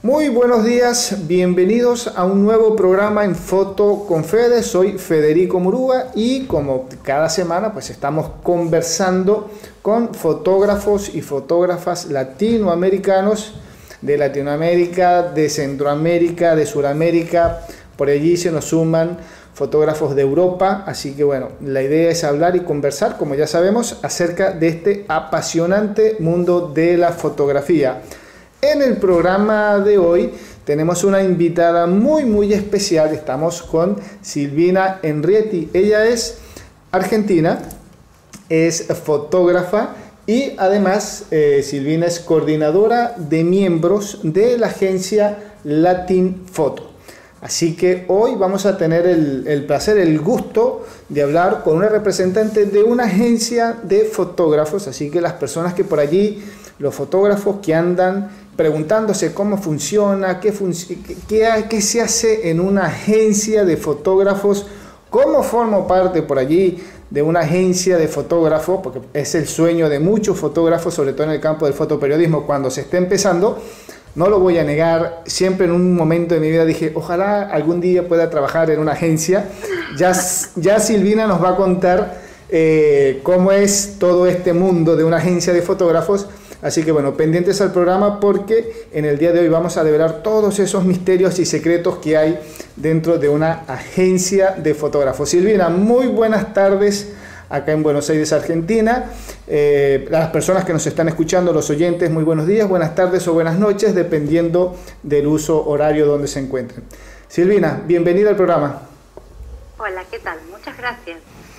Muy buenos días, bienvenidos a un nuevo programa en Foto con Fede. Soy Federico Murúa y como cada semana pues estamos conversando con fotógrafos y fotógrafas latinoamericanos de Latinoamérica, de Centroamérica, de Sudamérica. Por allí se nos suman fotógrafos de Europa, así que bueno, la idea es hablar y conversar, como ya sabemos, acerca de este apasionante mundo de la fotografía. En el programa de hoy tenemos una invitada muy especial. Estamos con Silvina Enrietti. Ella es argentina, es fotógrafa y además Silvina es coordinadora de miembros de la agencia Latin Photo. Así que hoy vamos a tener el placer, el gusto de hablar con una representante de una agencia de fotógrafos. Así que las personas que por allí, los fotógrafos que andan preguntándose cómo funciona, qué se hace en una agencia de fotógrafos, cómo formo parte por allí de una agencia de fotógrafos, porque es el sueño de muchos fotógrafos, sobre todo en el campo del fotoperiodismo, cuando se esté empezando. No lo voy a negar, siempre en un momento de mi vida dije, ojalá algún día pueda trabajar en una agencia. Ya Silvina nos va a contar cómo es todo este mundo de una agencia de fotógrafos. Así que bueno, pendientes al programa porque en el día de hoy vamos a develar todos esos misterios y secretos que hay dentro de una agencia de fotógrafos. Silvina, muy buenas tardes acá en Buenos Aires, Argentina. Las personas que nos están escuchando, los oyentes, muy buenos días, buenas tardes o buenas noches, dependiendo del uso horario donde se encuentren. Silvina, bienvenida al programa. Hola, ¿qué tal? Muchas gracias.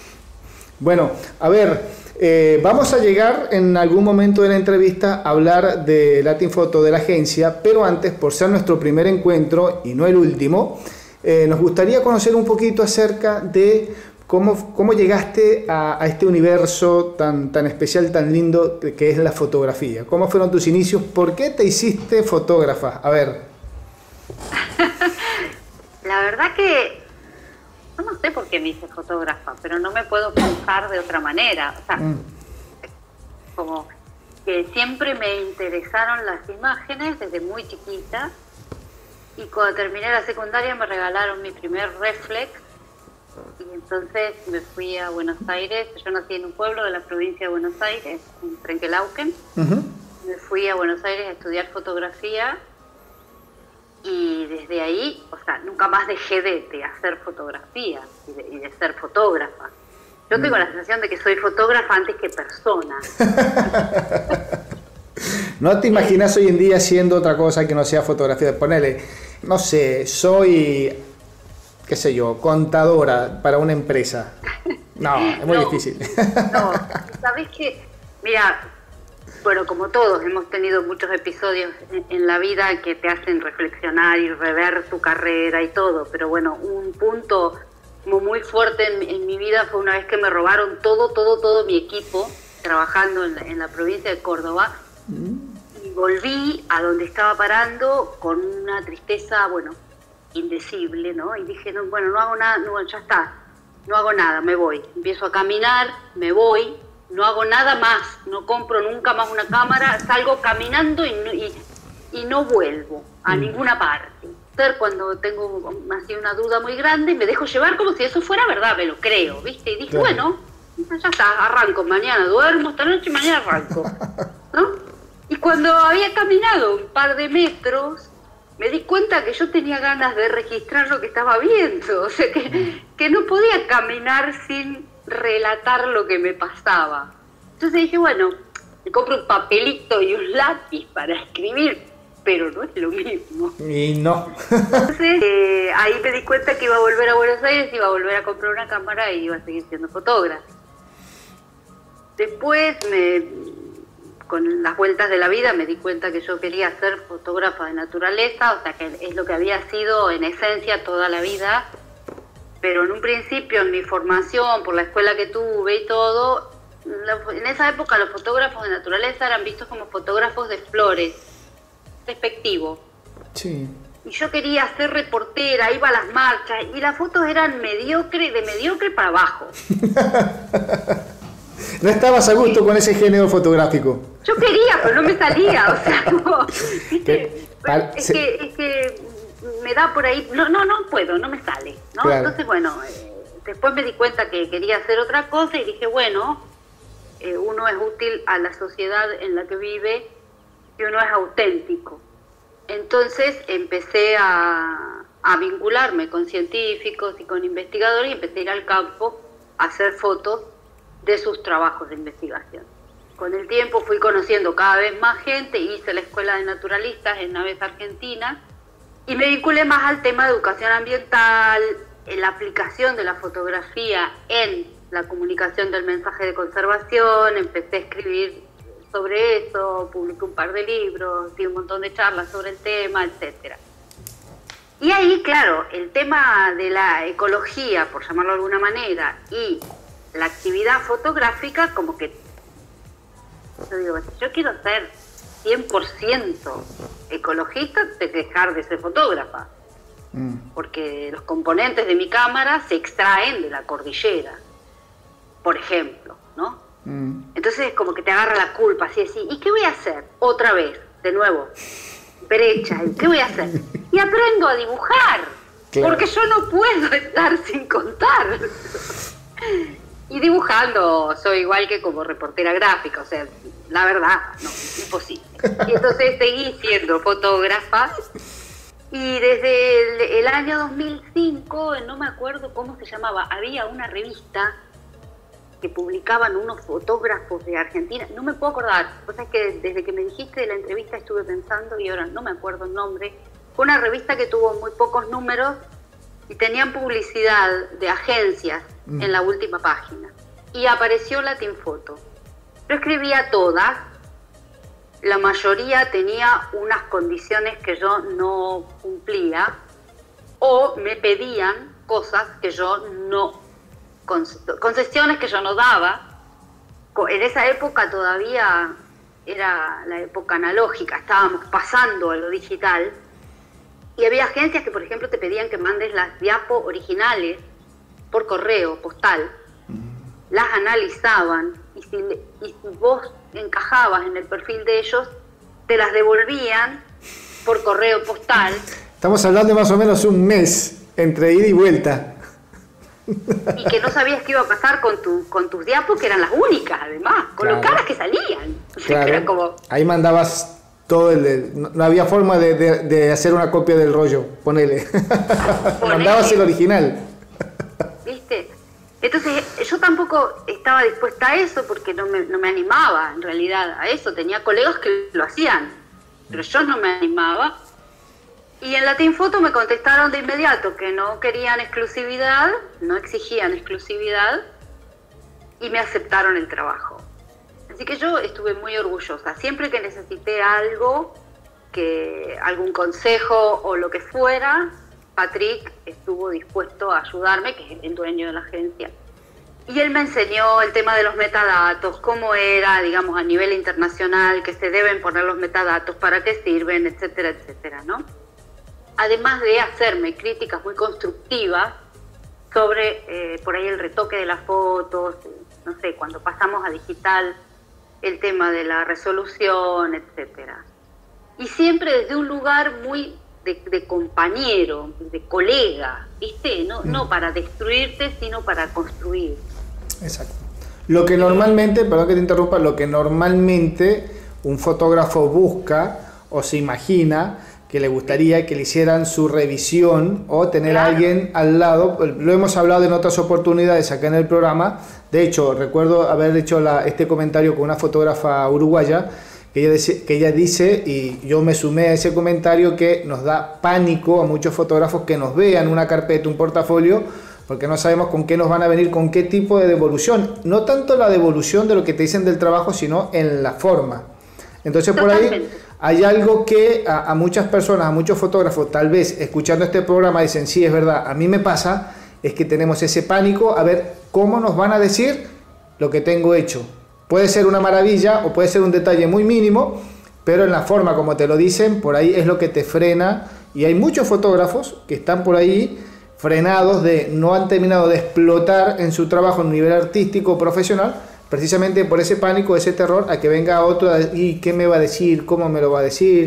Bueno, a ver... vamos a llegar en algún momento de la entrevista a hablar de Latin Photo, de la agencia, pero antes, por ser nuestro primer encuentro y no el último, nos gustaría conocer un poquito acerca de cómo llegaste a este universo tan especial, tan lindo que es la fotografía. ¿Cómo fueron tus inicios? ¿Por qué te hiciste fotógrafa? A ver. La verdad que no sé por qué me hice fotógrafa, pero no me puedo pensar de otra manera. O sea, como que siempre me interesaron las imágenes desde muy chiquita y cuando terminé la secundaria me regalaron mi primer reflex y entonces me fui a Buenos Aires. Yo nací en un pueblo de la provincia de Buenos Aires, en Trenquelauquen. Me fui a Buenos Aires a estudiar fotografía. Y desde ahí, o sea, nunca más dejé de hacer fotografía y de ser fotógrafa. Yo tengo la sensación de que soy fotógrafa antes que persona. ¿No te imaginas hoy en día haciendo otra cosa que no sea fotografía? Ponele, no sé, soy, qué sé yo, contadora para una empresa. No, es muy difícil. No, ¿sabés qué? Mira... Bueno, como todos, hemos tenido muchos episodios en la vida que te hacen reflexionar y rever tu carrera y todo, pero bueno, un punto como muy fuerte en mi vida fue una vez que me robaron todo mi equipo, trabajando en la provincia de Córdoba, y volví a donde estaba parando con una tristeza, bueno, indecible, ¿no? Y dije, no, bueno, no hago nada, no, ya está, no hago nada, me voy. Empiezo a caminar, me voy. No hago nada más, no compro nunca más una cámara, salgo caminando y no vuelvo a ninguna parte. Cuando tengo así una duda muy grande, me dejo llevar como si eso fuera verdad, me lo creo, ¿viste? Y dije, claro, bueno, ya está, arranco, mañana duermo, esta noche y mañana arranco, ¿no? Y cuando había caminado un par de metros, me di cuenta que yo tenía ganas de registrar lo que estaba viendo, o sea que no podía caminar sin relatar lo que me pasaba. Entonces dije, bueno, me compro un papelito y un lápiz para escribir, pero no es lo mismo. Y no. Entonces ahí me di cuenta que iba a volver a Buenos Aires, iba a volver a comprar una cámara y iba a seguir siendo fotógrafa. Después, con las vueltas de la vida, me di cuenta que yo quería ser fotógrafa de naturaleza, o sea que es lo que había sido en esencia toda la vida. Pero en un principio, en mi formación, por la escuela que tuve y todo, en esa época los fotógrafos de naturaleza eran vistos como fotógrafos de flores, despectivo. Sí. Y yo quería ser reportera, iba a las marchas, y las fotos eran de mediocre para abajo. No estabas a gusto con ese género fotográfico. Yo quería, pero no me salía, o sea, no, ¿viste? Es que me da por ahí, no puedo, no me sale, ¿no? Claro. Entonces, bueno, después me di cuenta que quería hacer otra cosa y dije, bueno, uno es útil a la sociedad en la que vive y uno es auténtico. Entonces empecé a vincularme con científicos y con investigadores y empecé a ir al campo a hacer fotos de sus trabajos de investigación. Con el tiempo fui conociendo cada vez más gente, hice la Escuela de Naturalistas en Naves Argentina y me vinculé más al tema de educación ambiental, en la aplicación de la fotografía en la comunicación del mensaje de conservación. Empecé a escribir sobre eso, publiqué un par de libros, di un montón de charlas sobre el tema, etcétera. Y ahí, claro, el tema de la ecología, por llamarlo de alguna manera, y la actividad fotográfica, como que yo digo, si yo quiero ser 100% ecologista, tengo que dejar de ser fotógrafa, porque los componentes de mi cámara se extraen de la cordillera, por ejemplo, ¿no? Entonces como que te agarra la culpa, así, ¿y qué voy a hacer? Otra vez, de nuevo, brecha, ¿y qué voy a hacer? Y aprendo a dibujar, claro, porque yo no puedo estar sin contar. Y dibujando soy igual que como reportera gráfica, o sea, la verdad, no, imposible. Y entonces seguí siendo fotógrafa y desde el año 2005, no me acuerdo cómo se llamaba, había una revista que publicaban unos fotógrafos de Argentina, no me puedo acordar, o sea, es que desde que me dijiste de la entrevista estuve pensando y ahora no me acuerdo el nombre. Fue una revista que tuvo muy pocos números y tenían publicidad de agencias en la última página. Y apareció Latinfoto. Yo escribía todas, la mayoría tenía unas condiciones que yo no cumplía o me pedían cosas que yo no, concesiones que yo no daba. En esa época todavía era la época analógica, estábamos pasando a lo digital. Y había agencias que, por ejemplo, te pedían que mandes las diapos originales por correo postal, las analizaban y si vos encajabas en el perfil de ellos, te las devolvían por correo postal. Estamos hablando de más o menos un mes entre ida y vuelta. Y que no sabías qué iba a pasar con tus diapos, que eran las únicas, además, con claro, lo caras que salían. Claro. Era como... Ahí mandabas todo no había forma de hacer una copia del rollo, ponele. Mandabas el original. ¿Viste? Entonces yo tampoco estaba dispuesta a eso porque no me animaba en realidad a eso. Tenía colegas que lo hacían, pero yo no me animaba. Y en Latinfoto me contestaron de inmediato que no querían exclusividad, no exigían exclusividad y me aceptaron el trabajo. Así que yo estuve muy orgullosa. Siempre que necesité algo, algún consejo o lo que fuera, Patrick estuvo dispuesto a ayudarme, que es el dueño de la agencia. Y él me enseñó el tema de los metadatos, cómo era, digamos, a nivel internacional, que se deben poner los metadatos, para qué sirven, etcétera, etcétera, ¿no? Además de hacerme críticas muy constructivas sobre, por ahí, el retoque de las fotos, no sé, cuando pasamos a digital, el tema de la resolución, etcétera. Y siempre desde un lugar muy de compañero, de colega, ¿viste? No para destruirte, sino para construir. Exacto. Lo que normalmente, perdón que te interrumpa, lo que normalmente un fotógrafo busca o se imagina que le gustaría que le hicieran su revisión o tener claro, a alguien al lado. Lo hemos hablado en otras oportunidades acá en el programa. De hecho, recuerdo haber hecho este comentario con una fotógrafa uruguaya que ella dice, y yo me sumé a ese comentario, que nos da pánico a muchos fotógrafos que nos vean una carpeta, un portafolio, porque no sabemos con qué nos van a venir, con qué tipo de devolución. No tanto la devolución de lo que te dicen del trabajo, sino en la forma. Entonces por ahí hay algo que a muchas personas, a muchos fotógrafos, tal vez escuchando este programa dicen, sí, es verdad, a mí me pasa, es que tenemos ese pánico a ver cómo nos van a decir lo que tengo hecho. Puede ser una maravilla o puede ser un detalle muy mínimo, pero en la forma como te lo dicen, por ahí es lo que te frena. Y hay muchos fotógrafos que están por ahí frenados, no han terminado de explotar en su trabajo a un nivel artístico o profesional, precisamente por ese pánico, ese terror a que venga otro y qué me va a decir, cómo me lo va a decir,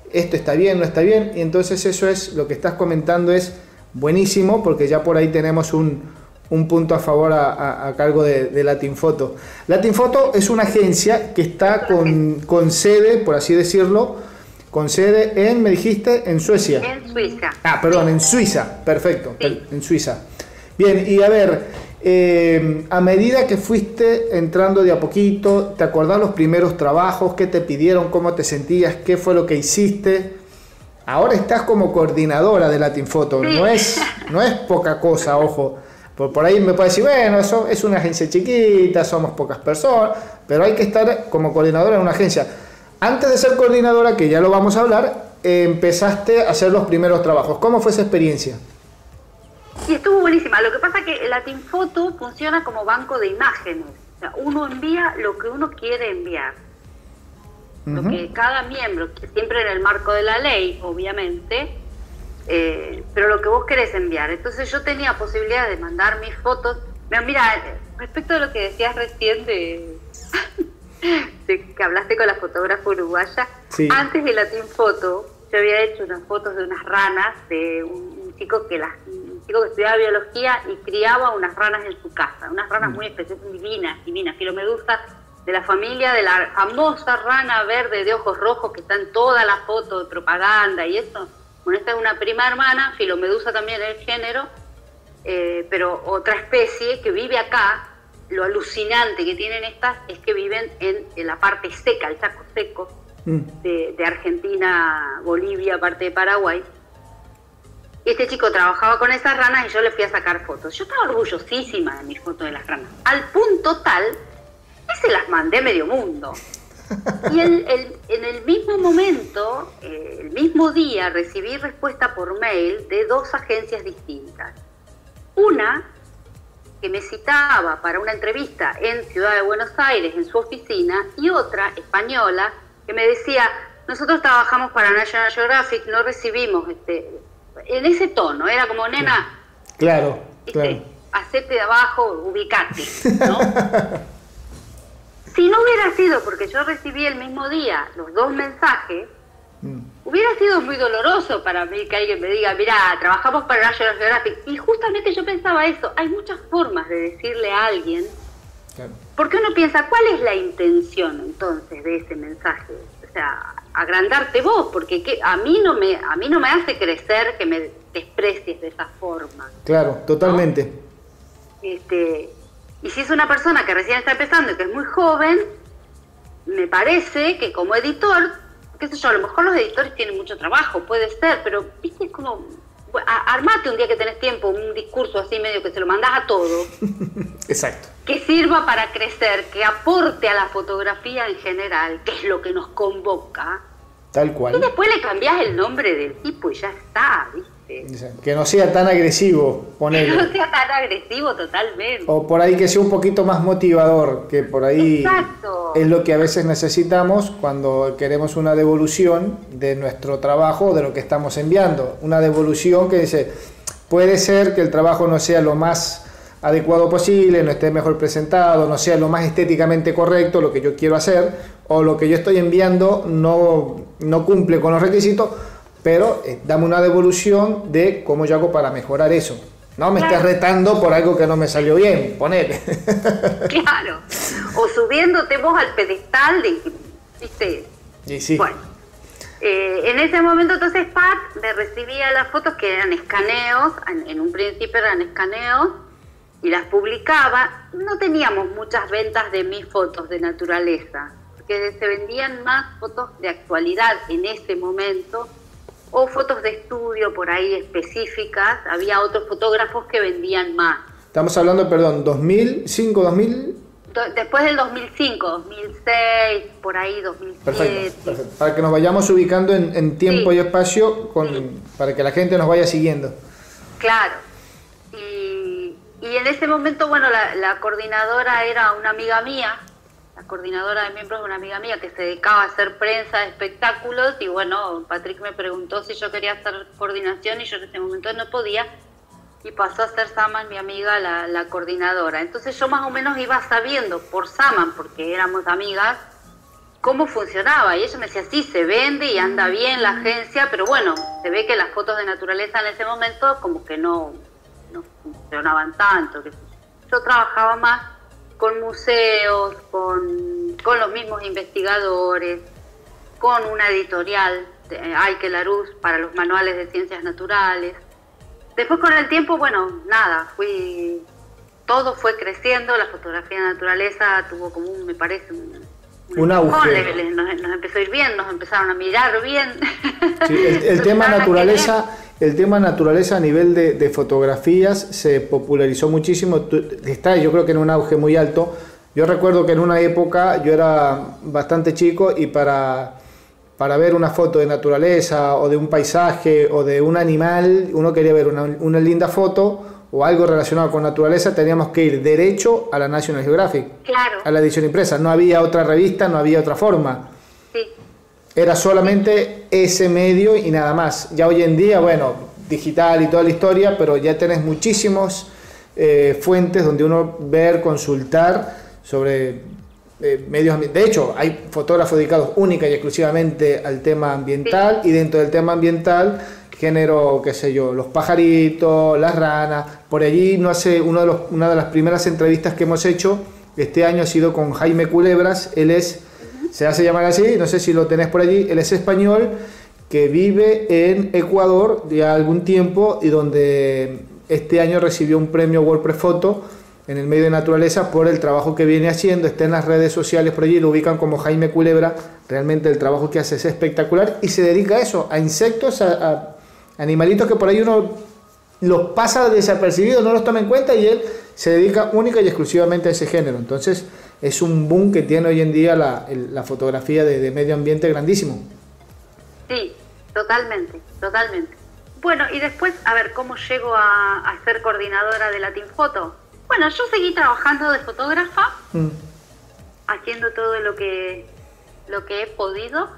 esto está bien, no está bien, y entonces eso es, lo que estás comentando es buenísimo, porque ya por ahí tenemos un punto a favor a cargo de Latin Photo. Latin Photo es una agencia que está con sede, por así decirlo, con sede en, me dijiste, en Suecia. En Suiza. Ah, perdón, en Suiza, perfecto, Sí. en Suiza. Bien, y a ver, a medida que fuiste entrando de a poquito, ¿te acordás los primeros trabajos? ¿Qué te pidieron? ¿Cómo te sentías? ¿Qué fue lo que hiciste? Ahora estás como coordinadora de Latin Photo, Sí. no es poca cosa, ojo. Por ahí me puede decir, bueno, eso es una agencia chiquita, somos pocas personas, pero hay que estar como coordinadora en una agencia. Antes de ser coordinadora, que ya lo vamos a hablar, empezaste a hacer los primeros trabajos. ¿Cómo fue esa experiencia? Y estuvo buenísima. Lo que pasa es que Latin Photo funciona como banco de imágenes. O sea, uno envía lo que uno quiere enviar. Lo que cada miembro, siempre en el marco de la ley, obviamente, pero lo que vos querés enviar. Entonces yo tenía posibilidad de mandar mis fotos. Mira, respecto a lo que decías recién de que hablaste con la fotógrafa uruguaya, sí. Antes de Latin Photo, yo había hecho unas fotos de unas ranas de un chico que estudiaba biología y criaba unas ranas en su casa, unas ranas muy especiales, divinas, filomedusas, de la familia de la famosa rana verde de ojos rojos que está en toda la foto de propaganda y eso. Bueno, esta es una prima hermana, filomedusa también el género, pero otra especie que vive acá. Lo alucinante que tienen estas es que viven en la parte seca, el Chaco seco, de Argentina, Bolivia, parte de Paraguay. Este chico trabajaba con esas ranas y yo le fui a sacar fotos. Yo estaba orgullosísima de mis fotos de las ranas, al punto tal que se las mandé a medio mundo. Y en el mismo momento, el mismo día, recibí respuesta por mail de dos agencias distintas. Una que me citaba para una entrevista en Ciudad de Buenos Aires, en su oficina, y otra española que me decía, nosotros trabajamos para National Geographic, no recibimos en ese tono, era como, nena, claro, claro. Hacete de abajo, ubicate, ¿no? Si no hubiera sido porque yo recibí el mismo día los dos mensajes, hubiera sido muy doloroso para mí que alguien me diga, mirá, trabajamos para National Geographic. Y justamente yo pensaba eso, hay muchas formas de decirle a alguien, claro. Porque uno piensa, ¿cuál es la intención entonces de ese mensaje? O sea, agrandarte vos, porque a mí no me hace crecer que me desprecies de esa forma. Claro, totalmente. ¿No? Y si es una persona que recién está empezando y que es muy joven, me parece que como editor, qué sé yo, a lo mejor los editores tienen mucho trabajo, puede ser, pero viste, es como, armate un día que tenés tiempo, un discurso así medio que se lo mandás a todo. Exacto. Que sirva para crecer, que aporte a la fotografía en general, que es lo que nos convoca. Tal cual. Y después le cambiás el nombre del tipo y ya está, ¿viste? Que no sea tan agresivo, ponele. Que no sea tan agresivo totalmente. O por ahí que sea un poquito más motivador, que por ahí Exacto. Es lo que a veces necesitamos cuando queremos una devolución de nuestro trabajo, de lo que estamos enviando. Una devolución que dice, puede ser que el trabajo no sea lo más adecuado posible, no esté mejor presentado, no sea lo más estéticamente correcto, lo que yo quiero hacer, o lo que yo estoy enviando no cumple con los requisitos, pero dame una devolución de cómo yo hago para mejorar eso. No me estés retando por algo que no me salió bien, ponele. Claro, o subiéndote vos al pedestal de, ¿viste? Y sí. Bueno, en ese momento entonces Pat me recibía las fotos que eran escaneos, en un principio eran escaneos, y las publicaba. No teníamos muchas ventas de mis fotos de naturaleza, porque se vendían más fotos de actualidad en ese momento, o fotos de estudio por ahí específicas. Había otros fotógrafos que vendían más. Estamos hablando, perdón, 2005, 2000... Después del 2005, 2006, por ahí, 2007. Perfecto. Para que nos vayamos ubicando en tiempo y espacio, para que la gente nos vaya siguiendo. Claro. Y en ese momento, bueno, la coordinadora era una amiga mía, la coordinadora de miembros una amiga mía que se dedicaba a hacer prensa de espectáculos, y bueno, Patrick me preguntó si yo quería hacer coordinación y yo en ese momento no podía, y pasó a ser Saman, mi amiga, la coordinadora. Entonces yo más o menos iba sabiendo por Saman, porque éramos amigas, cómo funcionaba. Y ella me decía, sí, se vende y anda bien la agencia, pero bueno, se ve que las fotos de naturaleza en ese momento como que no funcionaban tanto. Yo trabajaba más con museos, con los mismos investigadores, con una editorial, Aike Larousse, para los manuales de ciencias naturales. Después con el tiempo, bueno, nada, todo fue creciendo, la fotografía de naturaleza tuvo como me parece, un auge. Nos empezó a ir bien, nos empezaron a mirar bien. Sí, el tema naturaleza a nivel de fotografías se popularizó muchísimo, está yo creo que en un auge muy alto. Yo recuerdo que en una época yo era bastante chico y para ver una foto de naturaleza o de un paisaje o de un animal, uno quería ver una linda foto o algo relacionado con naturaleza, teníamos que ir derecho a la National Geographic, claro, a la edición impresa. No había otra revista, no había otra forma. Sí. Era solamente ese medio y nada más. Ya hoy en día, bueno, digital y toda la historia, pero ya tenés muchísimos fuentes donde uno ver, consultar sobre medios ambientales. De hecho, hay fotógrafos dedicados única y exclusivamente al tema ambiental, sí. Y dentro del tema ambiental, género, qué sé yo, los pajaritos, las ranas. Por allí, no hace una de las primeras entrevistas que hemos hecho este año ha sido con Jaime Culebras. Él se hace llamar así, no sé si lo tenés por allí. Él es español, que vive en Ecuador ya algún tiempo y donde este año recibió un premio WordPress Photo en el medio de naturaleza por el trabajo que viene haciendo. Está en las redes sociales por allí, lo ubican como Jaime Culebra. Realmente el trabajo que hace es espectacular y se dedica a eso, a insectos, a animalitos que por ahí uno los pasa desapercibidos, no los toma en cuenta, y él se dedica única y exclusivamente a ese género. Entonces es un boom que tiene hoy en día la fotografía de medio ambiente grandísimo. Sí, totalmente. Bueno, y después, a ver, ¿cómo llego a ser coordinadora de Latin Photo? Bueno, yo seguí trabajando de fotógrafa, haciendo todo lo que he podido.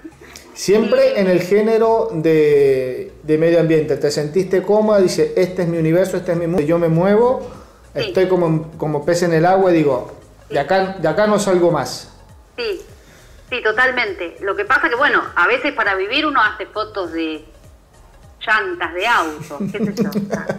Siempre en el género de medio ambiente. ¿Te sentiste cómoda? Dice, este es mi universo, este es mi mundo, yo me muevo, sí. Estoy como pez en el agua y digo, sí. de acá no salgo más. Sí, totalmente. Lo que pasa que, bueno, a veces para vivir uno hace fotos de llantas de autos, qué sé yo.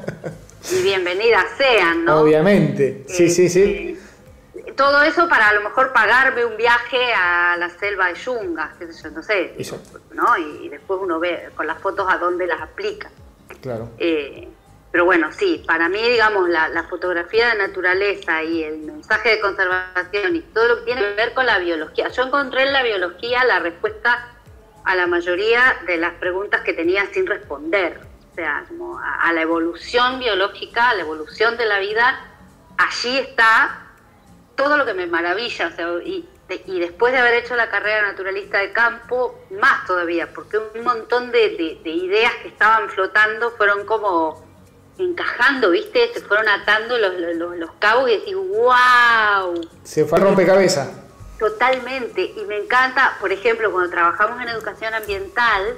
Y bienvenidas sean, ¿no? Obviamente, sí. Todo eso para a lo mejor pagarme un viaje a la selva de Yungas, qué sé yo, no sé, ¿no? Y después uno ve con las fotos a dónde las aplica. Claro. Pero bueno, sí, para mí, digamos, la fotografía de naturaleza y el mensaje de conservación y todo lo que tiene que ver con la biología. Yo encontré en la biología la respuesta a la mayoría de las preguntas que tenía sin responder. O sea, como a la evolución biológica, a la evolución de la vida, allí está todo lo que me maravilla, o sea, y después de haber hecho la carrera naturalista de campo, más todavía, porque un montón de ideas que estaban flotando fueron como encajando, ¿viste? Se fueron atando los cabos y decís, ¡wow! Se fue a rompecabezas. Totalmente, y me encanta, por ejemplo, cuando trabajamos en educación ambiental,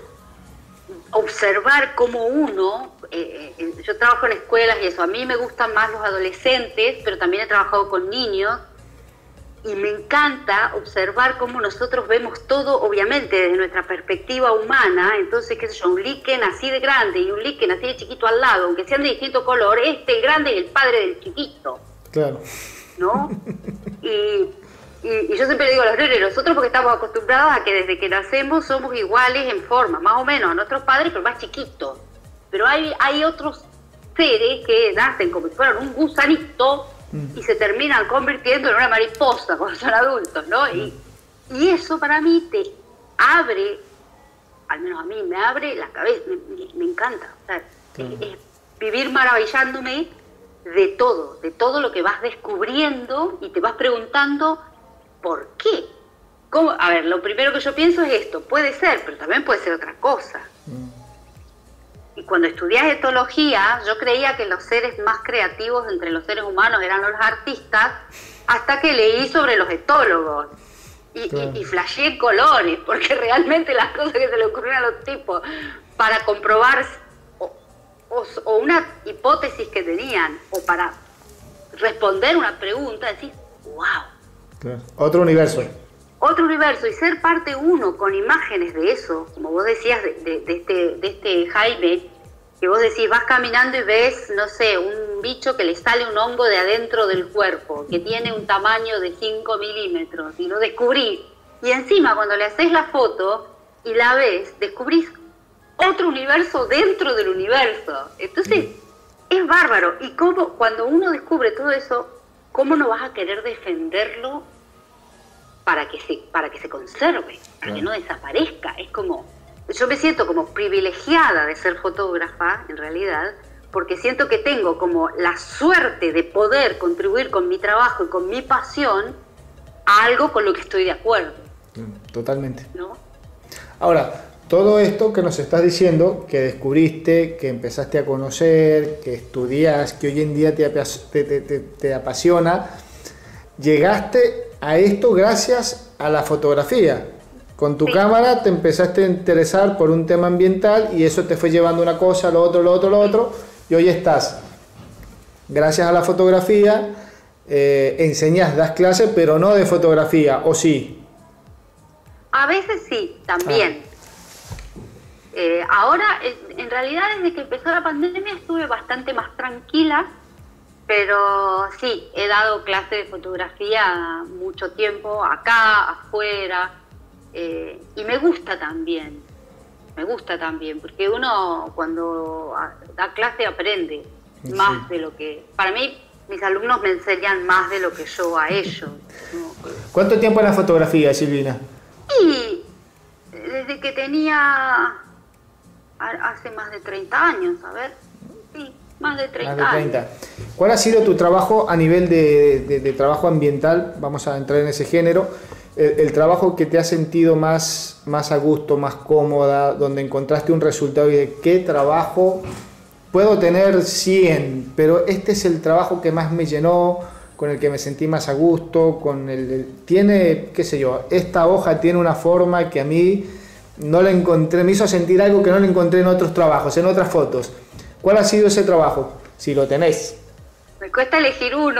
observar cómo uno, yo trabajo en escuelas y eso, a mí me gustan más los adolescentes, pero también he trabajado con niños, y me encanta observar cómo nosotros vemos todo, obviamente, desde nuestra perspectiva humana. Entonces, qué sé yo, un líquen así de grande y un líquen así de chiquito al lado, aunque sean de distinto color, el grande y el padre del chiquito. Claro. ¿No? Y yo siempre digo a los nenes, nosotros porque estamos acostumbrados a que desde que nacemos somos iguales en forma, más o menos a nuestros padres, pero más chiquitos. Pero hay otros seres que nacen como si fueran un gusanito y se terminan convirtiendo en una mariposa cuando son adultos, ¿no? Y eso para mí te abre, al menos a mí, me abre la cabeza, me encanta. O sea, es vivir maravillándome de todo lo que vas descubriendo y te vas preguntando ¿por qué? ¿Cómo? A ver, lo primero que yo pienso es esto, puede ser, pero también puede ser otra cosa. Y cuando estudié etología, yo creía que los seres más creativos entre los seres humanos eran los artistas, hasta que leí sobre los etólogos. Y flasheé colores, porque realmente las cosas que se le ocurrieron a los tipos para comprobar o una hipótesis que tenían, o para responder una pregunta, decís, wow. Claro. Otro universo. otro universo y ser parte uno con imágenes de eso, como vos decías de este Jaime, que vos decís, vas caminando y ves, no sé, un bicho que le sale un hongo de adentro del cuerpo, que tiene un tamaño de 5 milímetros, y lo descubrís. Y encima, cuando le haces la foto y la ves, descubrís otro universo dentro del universo. Entonces, es bárbaro. Y cómo, cuando uno descubre todo eso, ¿cómo no vas a querer defenderlo para que se conserve, para que no desaparezca? Es como, yo me siento como privilegiada de ser fotógrafa, en realidad, porque siento que tengo como la suerte de poder contribuir con mi trabajo y con mi pasión a algo con lo que estoy de acuerdo. Totalmente. ¿No? Ahora, todo esto que nos estás diciendo, que descubriste, que empezaste a conocer, que estudias, que hoy en día te apasiona, llegaste a esto gracias a la fotografía. Con tu cámara te empezaste a interesar por un tema ambiental y eso te fue llevando una cosa, lo otro, y hoy estás, gracias a la fotografía, enseñas, das clases, pero no de fotografía, ¿o sí? A veces sí, también. Ahora, en realidad, desde que empezó la pandemia estuve bastante más tranquila, pero sí, he dado clases de fotografía mucho tiempo, acá, afuera, y me gusta también, porque uno cuando da clase aprende más de lo que... Para mí, mis alumnos me enseñan más de lo que yo a ellos, ¿no? ¿Cuánto tiempo en la fotografía, Silvina? Y desde que tenía... hace más de 30 años, a ver, sí, más de 30 años. ¿Cuál ha sido tu trabajo a nivel de trabajo ambiental? Vamos a entrar en ese género. El trabajo que te has sentido más a gusto, más cómoda, donde encontraste un resultado y de qué trabajo, puedo tener 100, pero este es el trabajo que más me llenó, con el que me sentí más a gusto, tiene, qué sé yo, esta hoja tiene una forma que a mí no la encontré, me hizo sentir algo que no lo encontré en otros trabajos, en otras fotos. ¿Cuál ha sido ese trabajo? Si lo tenéis. Me cuesta elegir uno.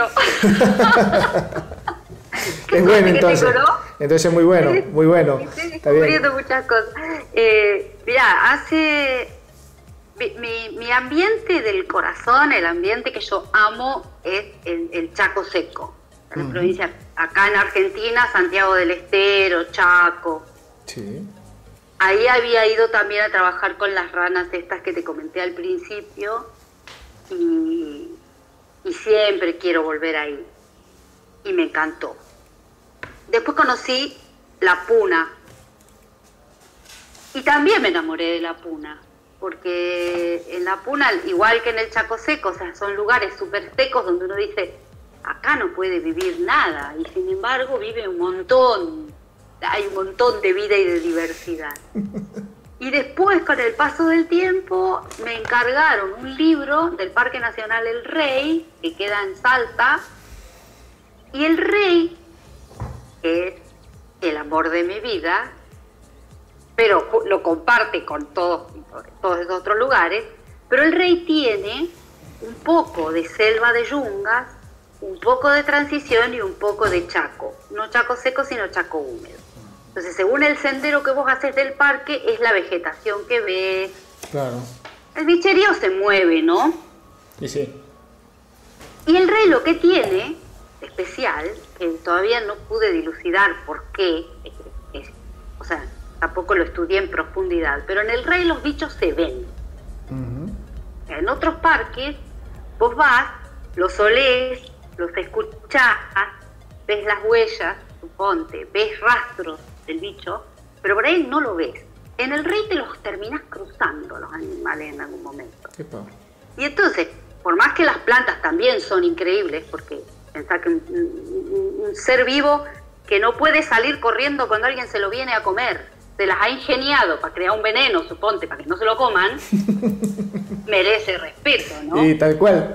Es bueno entonces. Entonces muy bueno, muy bueno. Estoy descubriendo muchas cosas. Mirá, mi ambiente del corazón, el ambiente que yo amo es el Chaco Seco. La provincia, acá en Argentina, Santiago del Estero, Chaco. Sí. Ahí había ido también a trabajar con las ranas estas que te comenté al principio y siempre quiero volver ahí. Y me encantó. Después conocí la puna y también me enamoré de la puna, porque en la puna, igual que en el Chaco Seco, o sea, son lugares súper secos donde uno dice, acá no puede vivir nada, y sin embargo vive un montón. Hay un montón de vida y de diversidad. Y después, con el paso del tiempo, me encargaron un libro del Parque Nacional El Rey, que queda en Salta, y El Rey, que es el amor de mi vida, pero lo comparte con todos esos otros lugares, pero El Rey tiene un poco de selva de yungas, un poco de transición y un poco de chaco. No chaco seco, sino chaco húmedo. Entonces, según el sendero que vos haces del parque, es la vegetación que ves. Claro. El bicherío se mueve, ¿no? Y sí. Y El Rey lo que tiene especial, que todavía no pude dilucidar por qué, o sea, tampoco lo estudié en profundidad, pero en El Rey los bichos se ven. En otros parques, vos vas, los olés, los escuchás, ves las huellas, suponte, ves rastros del bicho, pero por ahí no lo ves. En El Rey te los terminás cruzando los animales en algún momento. Y entonces, por más que las plantas también son increíbles, porque pensá que un ser vivo que no puede salir corriendo cuando alguien se lo viene a comer, se las ha ingeniado para crear un veneno, suponte, para que no se lo coman, merece respeto, ¿no? Y tal cual.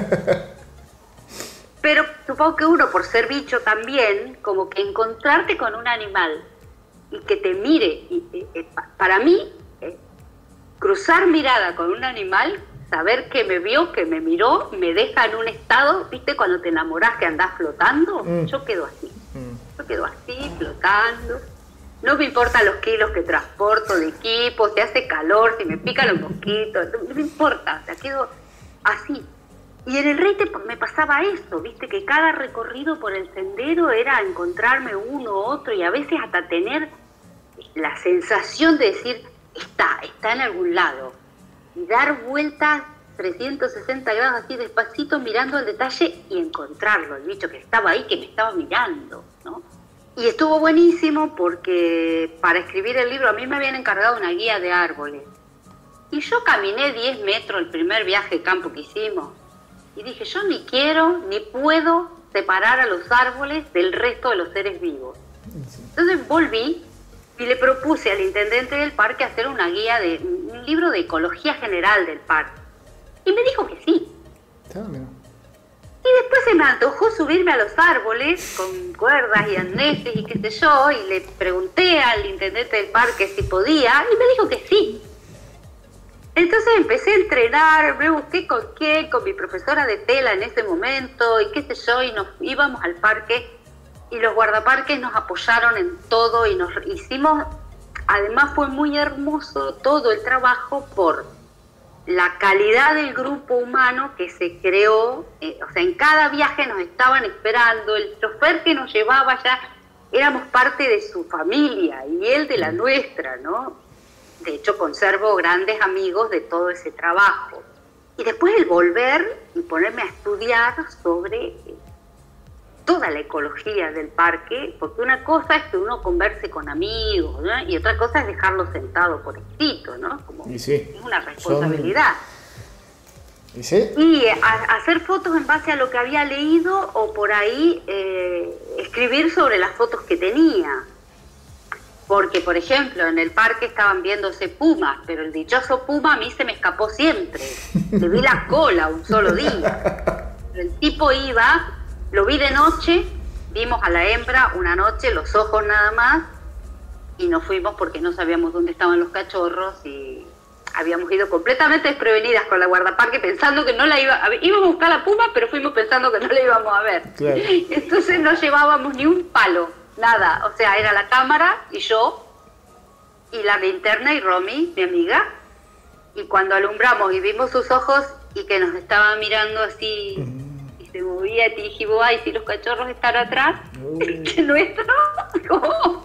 Pero supongo que uno, por ser bicho también, como que encontrarte con un animal y que te mire, para mí, cruzar mirada con un animal, saber que me vio, que me miró, me deja en un estado, ¿viste? Cuando te enamorás que andás flotando, yo quedo así. Yo quedo así, flotando. No me importan los kilos que transporto de equipo, si hace calor, si me pican los mosquitos, no me importa, o sea, quedo así. Y en el Reite me pasaba eso, viste, que cada recorrido por el sendero era encontrarme uno u otro y a veces hasta tener la sensación de decir, está en algún lado. Y dar vueltas 360 grados así despacito mirando el detalle y encontrarlo, el bicho que estaba ahí, que me estaba mirando, ¿no? Y estuvo buenísimo porque para escribir el libro a mí me habían encargado una guía de árboles. Y yo caminé 10 metros el primer viaje de campo que hicimos. Y dije, yo ni quiero ni puedo separar a los árboles del resto de los seres vivos. Entonces volví y le propuse al intendente del parque hacer una guía un libro de ecología general del parque. Y me dijo que sí. Y después se me antojó subirme a los árboles con cuerdas y arneses y qué sé yo, y le pregunté al intendente del parque si podía, y me dijo que sí. Entonces empecé a entrenar, me busqué con mi profesora de tela en ese momento, y qué sé yo, y nos íbamos al parque, y los guardaparques nos apoyaron en todo, y nos hicimos, además fue muy hermoso todo el trabajo por la calidad del grupo humano que se creó, o sea, en cada viaje nos estaban esperando, el chofer que nos llevaba ya éramos parte de su familia y él de la nuestra, ¿no? De hecho, conservo grandes amigos de todo ese trabajo. Y después el volver y ponerme a estudiar sobre toda la ecología del parque, porque una cosa es que uno converse con amigos, ¿no? Y otra cosa es dejarlo sentado por escrito, ¿no? Como sí, es una responsabilidad. ¿Sí? Y hacer fotos en base a lo que había leído o por ahí escribir sobre las fotos que tenía. Porque, por ejemplo, en el parque estaban viéndose pumas, pero el dichoso puma a mí se me escapó siempre. Le vi la cola un solo día. Pero el tipo iba, lo vi de noche, vimos a la hembra una noche, los ojos nada más, y nos fuimos porque no sabíamos dónde estaban los cachorros y habíamos ido completamente desprevenidas con la guardaparque pensando que no la íbamos a buscar la puma, pero fuimos pensando que no la íbamos a ver. Claro. Entonces no llevábamos ni un palo. Nada, o sea, era la cámara y yo, y la linterna y Romy, mi amiga, y cuando alumbramos y vimos sus ojos y que nos estaba mirando así, y se movía, y dijimos, ay, si los cachorros están atrás, ¿que nuestro? ¿Cómo?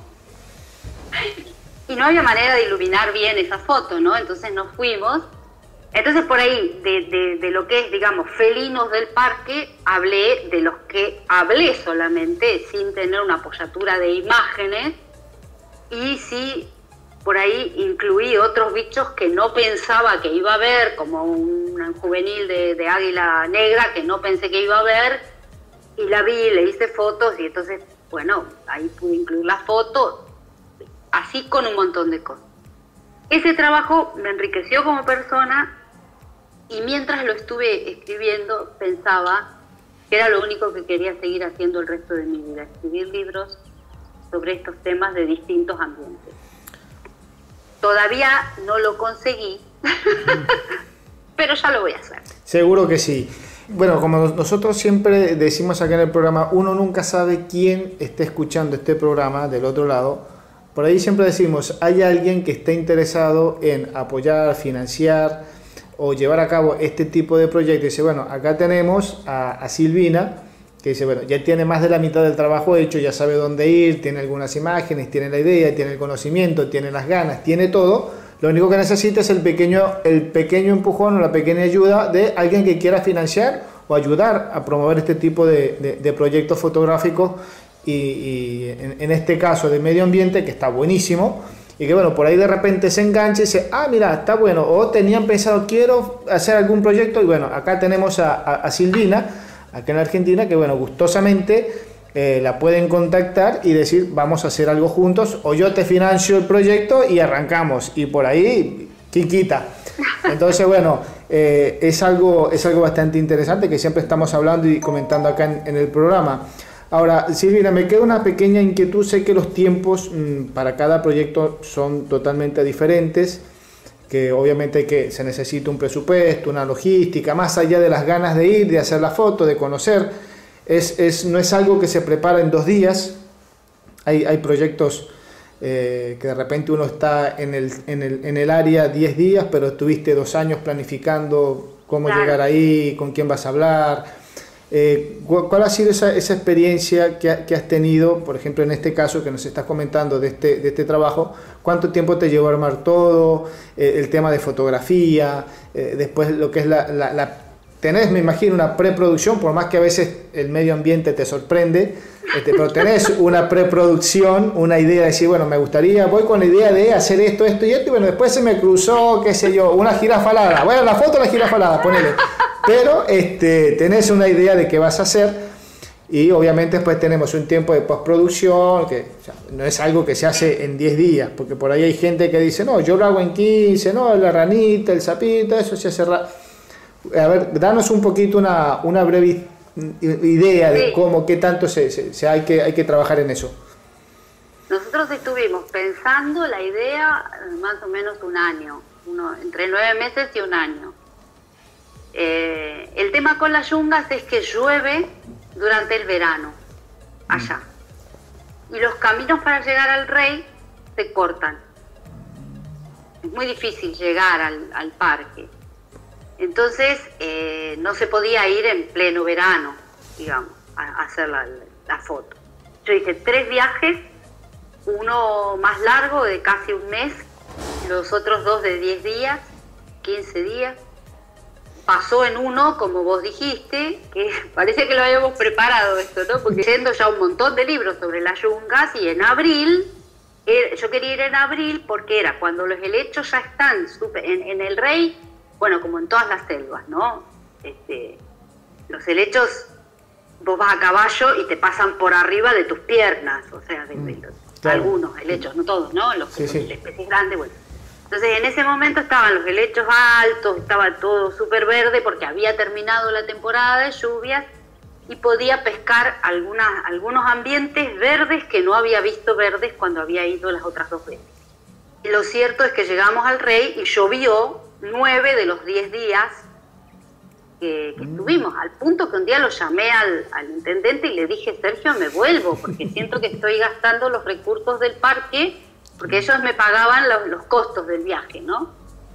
Y no había manera de iluminar bien esa foto, ¿no? Entonces nos fuimos. Entonces por ahí, de lo que es, digamos, felinos del parque, hablé de los que hablé solamente, sin tener una apoyatura de imágenes, y sí, por ahí incluí otros bichos que no pensaba que iba a ver, como un juvenil de águila negra que no pensé que iba a ver, y la vi, le hice fotos, y entonces, bueno, ahí pude incluir la foto, así con un montón de cosas. Ese trabajo me enriqueció como persona. Y mientras lo estuve escribiendo, pensaba que era lo único que quería seguir haciendo el resto de mi vida, escribir libros sobre estos temas de distintos ambientes. Todavía no lo conseguí, pero ya lo voy a hacer. Seguro que sí. Bueno, como nosotros siempre decimos acá en el programa, uno nunca sabe quién esté escuchando este programa del otro lado. Por ahí siempre decimos, hay alguien que esté interesado en apoyar, financiar o llevar a cabo este tipo de proyectos. Dice, bueno, acá tenemos a Silvina, que dice, bueno, ya tiene más de la mitad del trabajo hecho, ya sabe dónde ir, tiene algunas imágenes, tiene la idea, tiene el conocimiento, tiene las ganas, tiene todo. Lo único que necesita es el pequeño empujón o la pequeña ayuda de alguien que quiera financiar o ayudar a promover este tipo de proyectos fotográficos y en este caso de medio ambiente, que está buenísimo. Y que bueno, por ahí de repente se engancha y dice, ah, mira, está bueno, o tenían pensado, quiero hacer algún proyecto, y bueno, acá tenemos a Silvina, acá en Argentina, que bueno, gustosamente la pueden contactar y decir, vamos a hacer algo juntos, o yo te financio el proyecto y arrancamos, y por ahí, quiquita. Entonces, bueno, es algo bastante interesante que siempre estamos hablando y comentando acá en el programa. Ahora, Silvina, me queda una pequeña inquietud. Sé que los tiempos para cada proyecto son totalmente diferentes, que obviamente que se necesita un presupuesto, una logística, más allá de las ganas de ir, de hacer la foto, de conocer. No es algo que se prepara en 2 días, hay proyectos que de repente uno está en el área 10 días, pero estuviste 2 años planificando cómo llegar ahí, con quién vas a hablar. ¿Cuál ha sido esa experiencia que has tenido, por ejemplo, en este caso que nos estás comentando de este trabajo? ¿Cuánto tiempo te llevó a armar todo? El tema de fotografía, después lo que es tenés, me imagino, una preproducción, por más que a veces el medio ambiente te sorprende, pero tenés una preproducción, una idea de decir, bueno, me gustaría, voy con la idea de hacer esto, esto y esto, y bueno, después se me cruzó, qué sé yo, una jirafa alada. Bueno, la foto de la jirafa alada, ponele. Pero tenés una idea de qué vas a hacer, y obviamente después tenemos un tiempo de postproducción, que no es algo que se hace en 10 días, porque por ahí hay gente que dice, no, yo lo hago en 15, no, la ranita, el sapito, eso se hace A ver, danos un poquito una breve idea de cómo, qué tanto hay que trabajar en eso. Nosotros estuvimos pensando la idea más o menos un año, entre 9 meses y un año. El tema con las yungas es que llueve durante el verano, allá. Y los caminos para llegar al rey se cortan. Es muy difícil llegar al parque. Entonces no se podía ir en pleno verano, digamos, a hacer la foto. Yo hice 3 viajes, uno más largo de casi un mes, los otros 2 de 10 días, 15 días. Pasó en uno, como vos dijiste, que parece que lo habíamos preparado esto, ¿no? Porque leyendo ya un montón de libros sobre las yungas, y en abril, yo quería ir en abril porque era cuando los helechos ya están en el rey. Bueno, como en todas las selvas, ¿no? Los helechos, vos vas a caballo y te pasan por arriba de tus piernas, o sea, claro. Algunos helechos, no todos, ¿no? Los especies grandes, bueno. Entonces, en ese momento estaban los helechos altos, estaba todo súper verde porque había terminado la temporada de lluvias y podía pescar algunos ambientes verdes que no había visto verdes cuando había ido las otras 2 veces. Y lo cierto es que llegamos al rey y llovió 9 de los 10 días que estuvimos, al punto que un día lo llamé al intendente y le dije, Sergio, me vuelvo, porque siento que estoy gastando los recursos del parque, porque ellos me pagaban los costos del viaje, ¿no?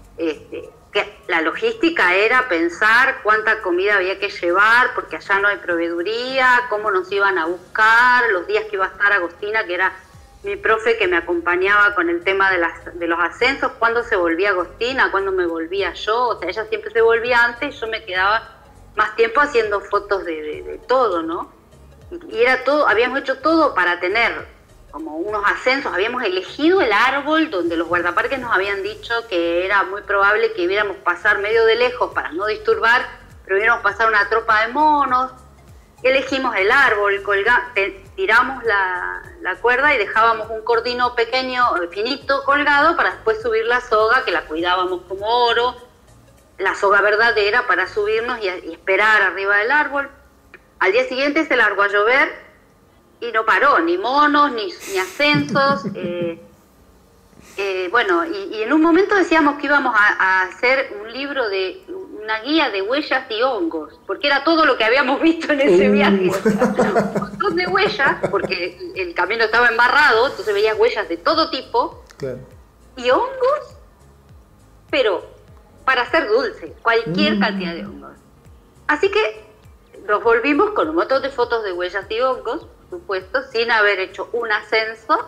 Que la logística era pensar cuánta comida había que llevar, porque allá no hay proveeduría, cómo nos iban a buscar, los días que iba a estar Agostina, que era mi profe que me acompañaba con el tema de los ascensos, cuándo se volvía Agostina, cuándo me volvía yo, o sea, ella siempre se volvía antes, yo me quedaba más tiempo haciendo fotos de todo, ¿no? Y era todo, habíamos hecho todo para tener como unos ascensos, habíamos elegido el árbol donde los guardaparques nos habían dicho que era muy probable que viéramos pasar medio de lejos para no disturbar, pero viéramos pasar una tropa de monos. Elegimos el árbol, tiramos la cuerda y dejábamos un cordino pequeño, finito, colgado para después subir la soga, que la cuidábamos como oro, la soga verdadera para subirnos y esperar arriba del árbol. Al día siguiente se largó a llover y no paró, ni monos, ni ascensos. Bueno, y en un momento decíamos que íbamos a hacer un libro una guía de huellas y hongos, porque era todo lo que habíamos visto en ese viaje. O sea, un montón de huellas, porque el camino estaba embarrado, entonces veías huellas de todo tipo, claro. Y hongos, pero para hacer dulce, cualquier cantidad de hongos. Así que nos volvimos con un montón de fotos de huellas y hongos, por supuesto, sin haber hecho un ascenso,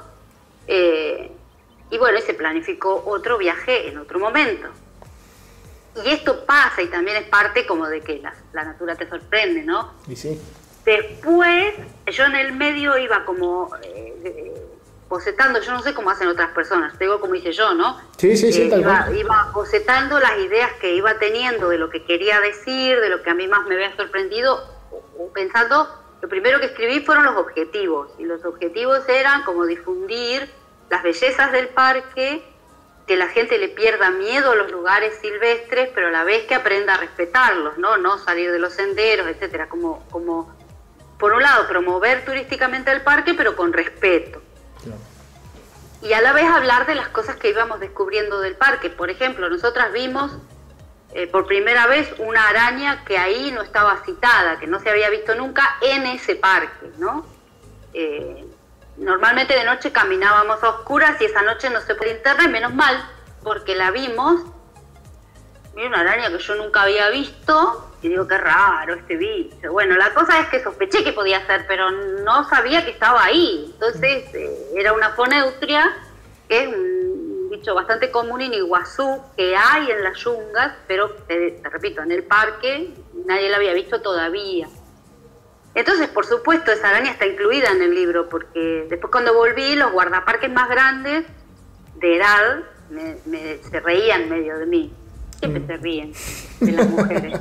y bueno, se planificó otro viaje en otro momento. Y esto pasa, y también es parte como de que la natura te sorprende, ¿no? Y sí. Después, yo en el medio iba como bocetando, yo no sé cómo hacen otras personas, te digo como hice yo, ¿no? Sí, tal cual. Iba bocetando las ideas que iba teniendo de lo que quería decir, de lo que a mí más me había sorprendido, o pensando, lo primero que escribí fueron los objetivos, y los objetivos eran como difundir las bellezas del parque, que la gente le pierda miedo a los lugares silvestres, pero a la vez que aprenda a respetarlos, no salir de los senderos, etcétera, como por un lado promover turísticamente el parque, pero con respeto. Claro. Y a la vez hablar de las cosas que íbamos descubriendo del parque. Por ejemplo, nosotras vimos por primera vez una araña que ahí no estaba citada, que no se había visto nunca en ese parque, ¿no? normalmente de noche caminábamos a oscuras y esa noche no se podía internet, menos mal, porque la vimos. Vi una araña que yo nunca había visto y digo, qué raro este bicho. Bueno, la cosa es que sospeché que podía ser, pero no sabía que estaba ahí. Entonces era una foneutria, que es un bicho bastante común en Iguazú, que hay en las yungas, pero te repito, en el parque nadie la había visto todavía. Entonces, por supuesto, esa araña está incluida en el libro, porque después cuando volví, los guardaparques más grandes de edad se reían medio de mí. Siempre se ríen de las mujeres.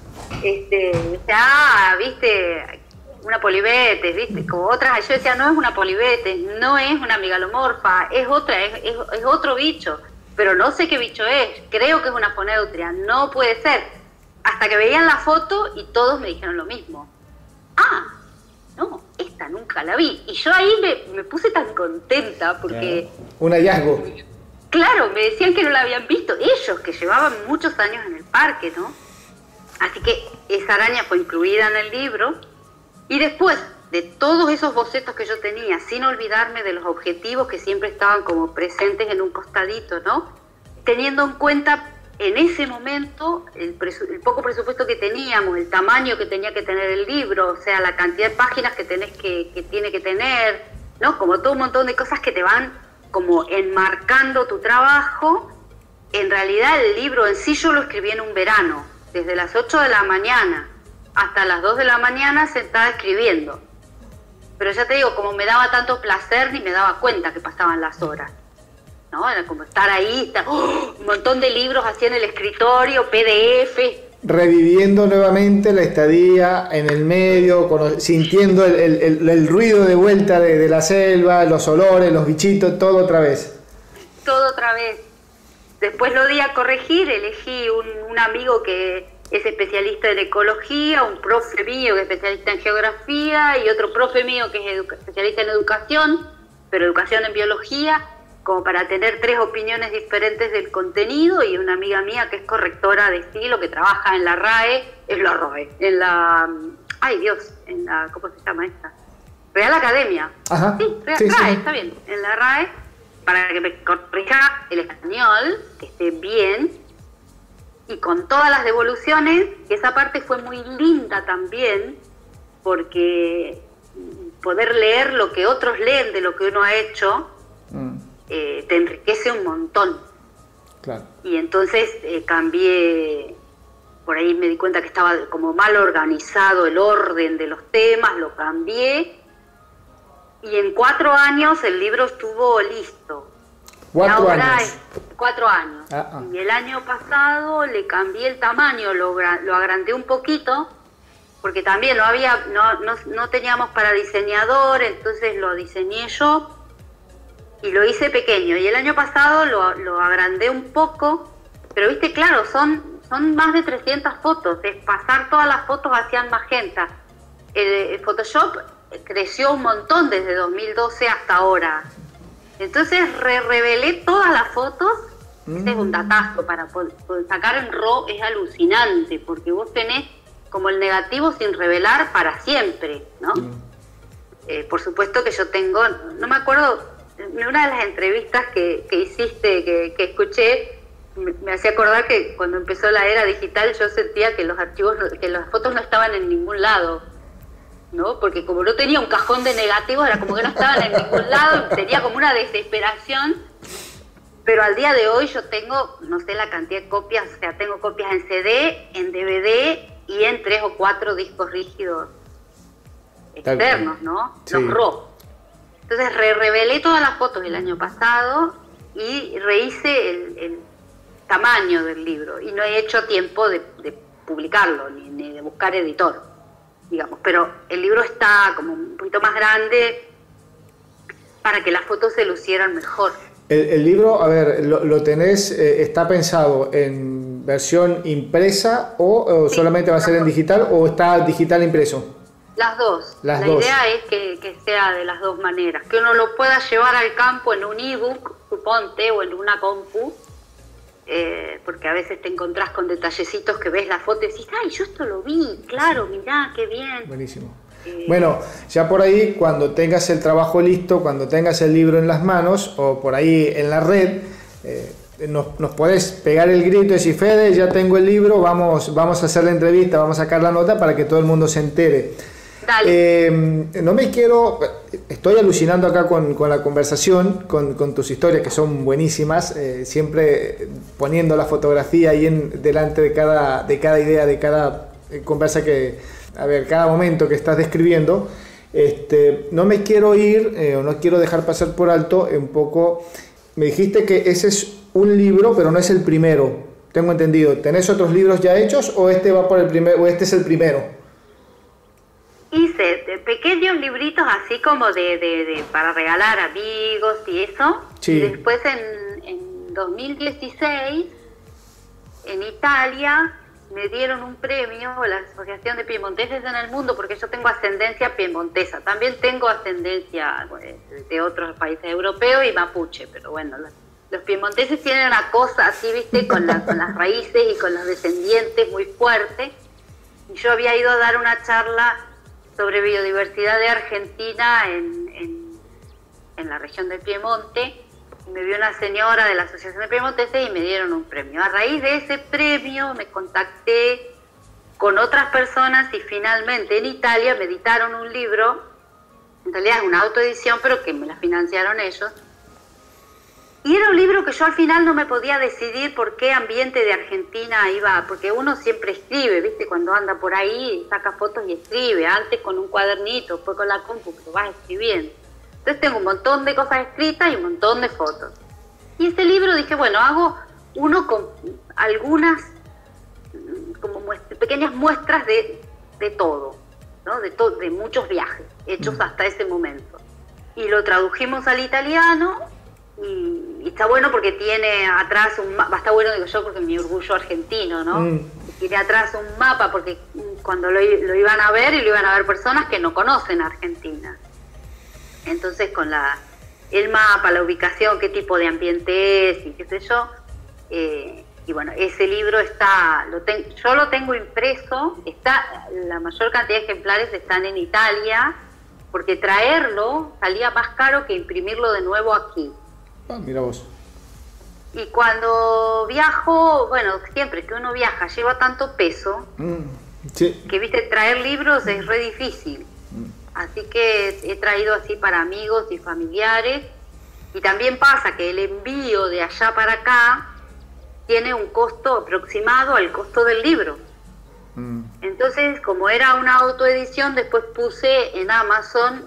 Viste, una polibetes, viste, como otras. Yo decía, no es una polibetes, no es una megalomorfa, es otra, es otro bicho, pero no sé qué bicho es. Creo que es una foneutria, no puede ser. Hasta que veían la foto y todos me dijeron lo mismo. Ah, no, esta nunca la vi. Y yo ahí me puse tan contenta porque... Un hallazgo. Claro, me decían que no la habían visto, ellos, que llevaban muchos años en el parque, ¿no? Así que esa araña fue incluida en el libro. Y después de todos esos bocetos que yo tenía, sin olvidarme de los objetivos que siempre estaban como presentes en un costadito, ¿no? Teniendo en cuenta en ese momento el poco presupuesto que teníamos, el tamaño que tenía que tener el libro, o sea, la cantidad de páginas que tiene que tener, ¿no? Como todo un montón de cosas que te van como enmarcando tu trabajo. En realidad el libro en sí yo lo escribí en un verano, desde las 8 de la mañana hasta las 2 de la mañana sentada escribiendo. Pero ya te digo, como me daba tanto placer, ni me daba cuenta que pasaban las horas, ¿no? Era como estar ahí, un montón de libros así en el escritorio, PDF. Reviviendo nuevamente la estadía en el medio, sintiendo el ruido de vuelta de la selva, los olores, los bichitos, todo otra vez. Todo otra vez. Después lo di a corregir, elegí un amigo que es especialista en ecología, un profe mío que es especialista en geografía y otro profe mío que es especialista en educación, pero educación en biología, como para tener 3 opiniones diferentes del contenido, y una amiga mía que es correctora de estilo, que trabaja en la RAE, en la, en la, ¿cómo se llama esta? Real Academia. Ajá. Sí, RAE, está bien, en la RAE, para que me corrija el español, que esté bien, y con todas las devoluciones, que esa parte fue muy linda también, porque poder leer lo que otros leen de lo que uno ha hecho, te enriquece un montón. Claro. Y entonces cambié, por ahí me di cuenta que estaba como mal organizado el orden de los temas, lo cambié, y en 4 años el libro estuvo listo. 4 años. 4 años. Y el año pasado le cambié el tamaño, lo agrandé un poquito, porque también no teníamos para diseñador, entonces lo diseñé yo y lo hice pequeño. Y el año pasado lo agrandé un poco, pero viste, claro, son más de 300 fotos, es pasar todas las fotos hacia el magenta. El Photoshop creció un montón desde 2012 hasta ahora. Entonces revelé todas las fotos. Este es un datazo, para sacar en RAW es alucinante, porque vos tenés como el negativo sin revelar para siempre, ¿no? Por supuesto que yo tengo, no me acuerdo, en una de las entrevistas que hiciste, que escuché, me hacía acordar que cuando empezó la era digital yo sentía que los archivos, que las fotos no estaban en ningún lado, ¿no? Porque como no tenía un cajón de negativos, era como que no estaban en ningún lado, tenía como una desesperación. Pero al día de hoy yo tengo, no sé la cantidad de copias, o sea, tengo copias en CD, en DVD y en 3 o 4 discos rígidos externos, ¿no? Sí. Los RAW. Entonces revelé todas las fotos el año pasado y rehice el tamaño del libro. Y no he hecho tiempo de publicarlo, ni de buscar editor, digamos. Pero el libro está como un poquito más grande para que las fotos se lucieran mejor. El libro, a ver, ¿lo tenés, está pensado en versión impresa o solamente va a ser en digital o está digital impreso? Las dos. La idea es que sea de las dos maneras, que uno lo pueda llevar al campo en un ebook, suponte, o en una compu, porque a veces te encontrás con detallecitos que ves la foto y decís, ay, yo esto lo vi, claro, mirá, qué bien. Buenísimo. Bueno, ya por ahí, cuando tengas el trabajo listo, cuando tengas el libro en las manos o por ahí en la red, nos podés pegar el grito y decir, Fede, ya tengo el libro, vamos a hacer la entrevista, vamos a sacar la nota para que todo el mundo se entere. Dale. No me quiero, estoy alucinando acá con la conversación, con tus historias que son buenísimas, siempre poniendo la fotografía ahí delante de cada idea, de cada conversa cada momento que estás describiendo. No me quiero ir, o no quiero dejar pasar por alto un poco. Me dijiste que ese es un libro, pero no es el primero, tengo entendido. ¿Tenés otros libros ya hechos o este va por el primero, o este es el primero? Hice pequeños libritos así como para regalar a amigos y eso. Sí. Y después en 2016, en Italia, me dieron un premio la Asociación de Piemonteses en el Mundo, porque yo tengo ascendencia piemontesa. También tengo ascendencia de otros países europeos y mapuche, pero bueno, los piemonteses tienen una cosa así, viste, con las raíces y con los descendientes muy fuerte. Y yo había ido a dar una charla sobre biodiversidad de Argentina en la región del Piemonte. Me vio una señora de la Asociación de Piemonteses y me dieron un premio. A raíz de ese premio me contacté con otras personas y finalmente en Italia me editaron un libro, en realidad es una autoedición, pero que me la financiaron ellos. Y era un libro que yo al final no me podía decidir por qué ambiente de Argentina iba, porque uno siempre escribe, ¿viste? Cuando anda por ahí, saca fotos y escribe, antes con un cuadernito, después con la compu, pero vas escribiendo. Entonces tengo un montón de cosas escritas y un montón de fotos. Y ese libro dije, bueno, hago uno con algunas como pequeñas muestras de todo, ¿no? De muchos viajes hechos hasta ese momento. Y lo tradujimos al italiano. Y está bueno porque tiene atrás un mapa, está bueno digo yo porque mi orgullo argentino, ¿no? Tiene atrás un mapa porque cuando lo iban a ver y lo iban a ver personas que no conocen Argentina. Entonces con el mapa, la ubicación, qué tipo de ambiente es y qué sé yo. Y bueno, ese libro yo lo tengo impreso, la mayor cantidad de ejemplares están en Italia porque traerlo salía más caro que imprimirlo de nuevo aquí. Ah, mira vos. Y cuando viajo, bueno, siempre que uno viaja lleva tanto peso Sí. que, viste, traer libros es re difícil. Así que he traído así para amigos y familiares. Y también pasa que el envío de allá para acá tiene un costo aproximado al costo del libro. Entonces, como era una autoedición, después puse en Amazon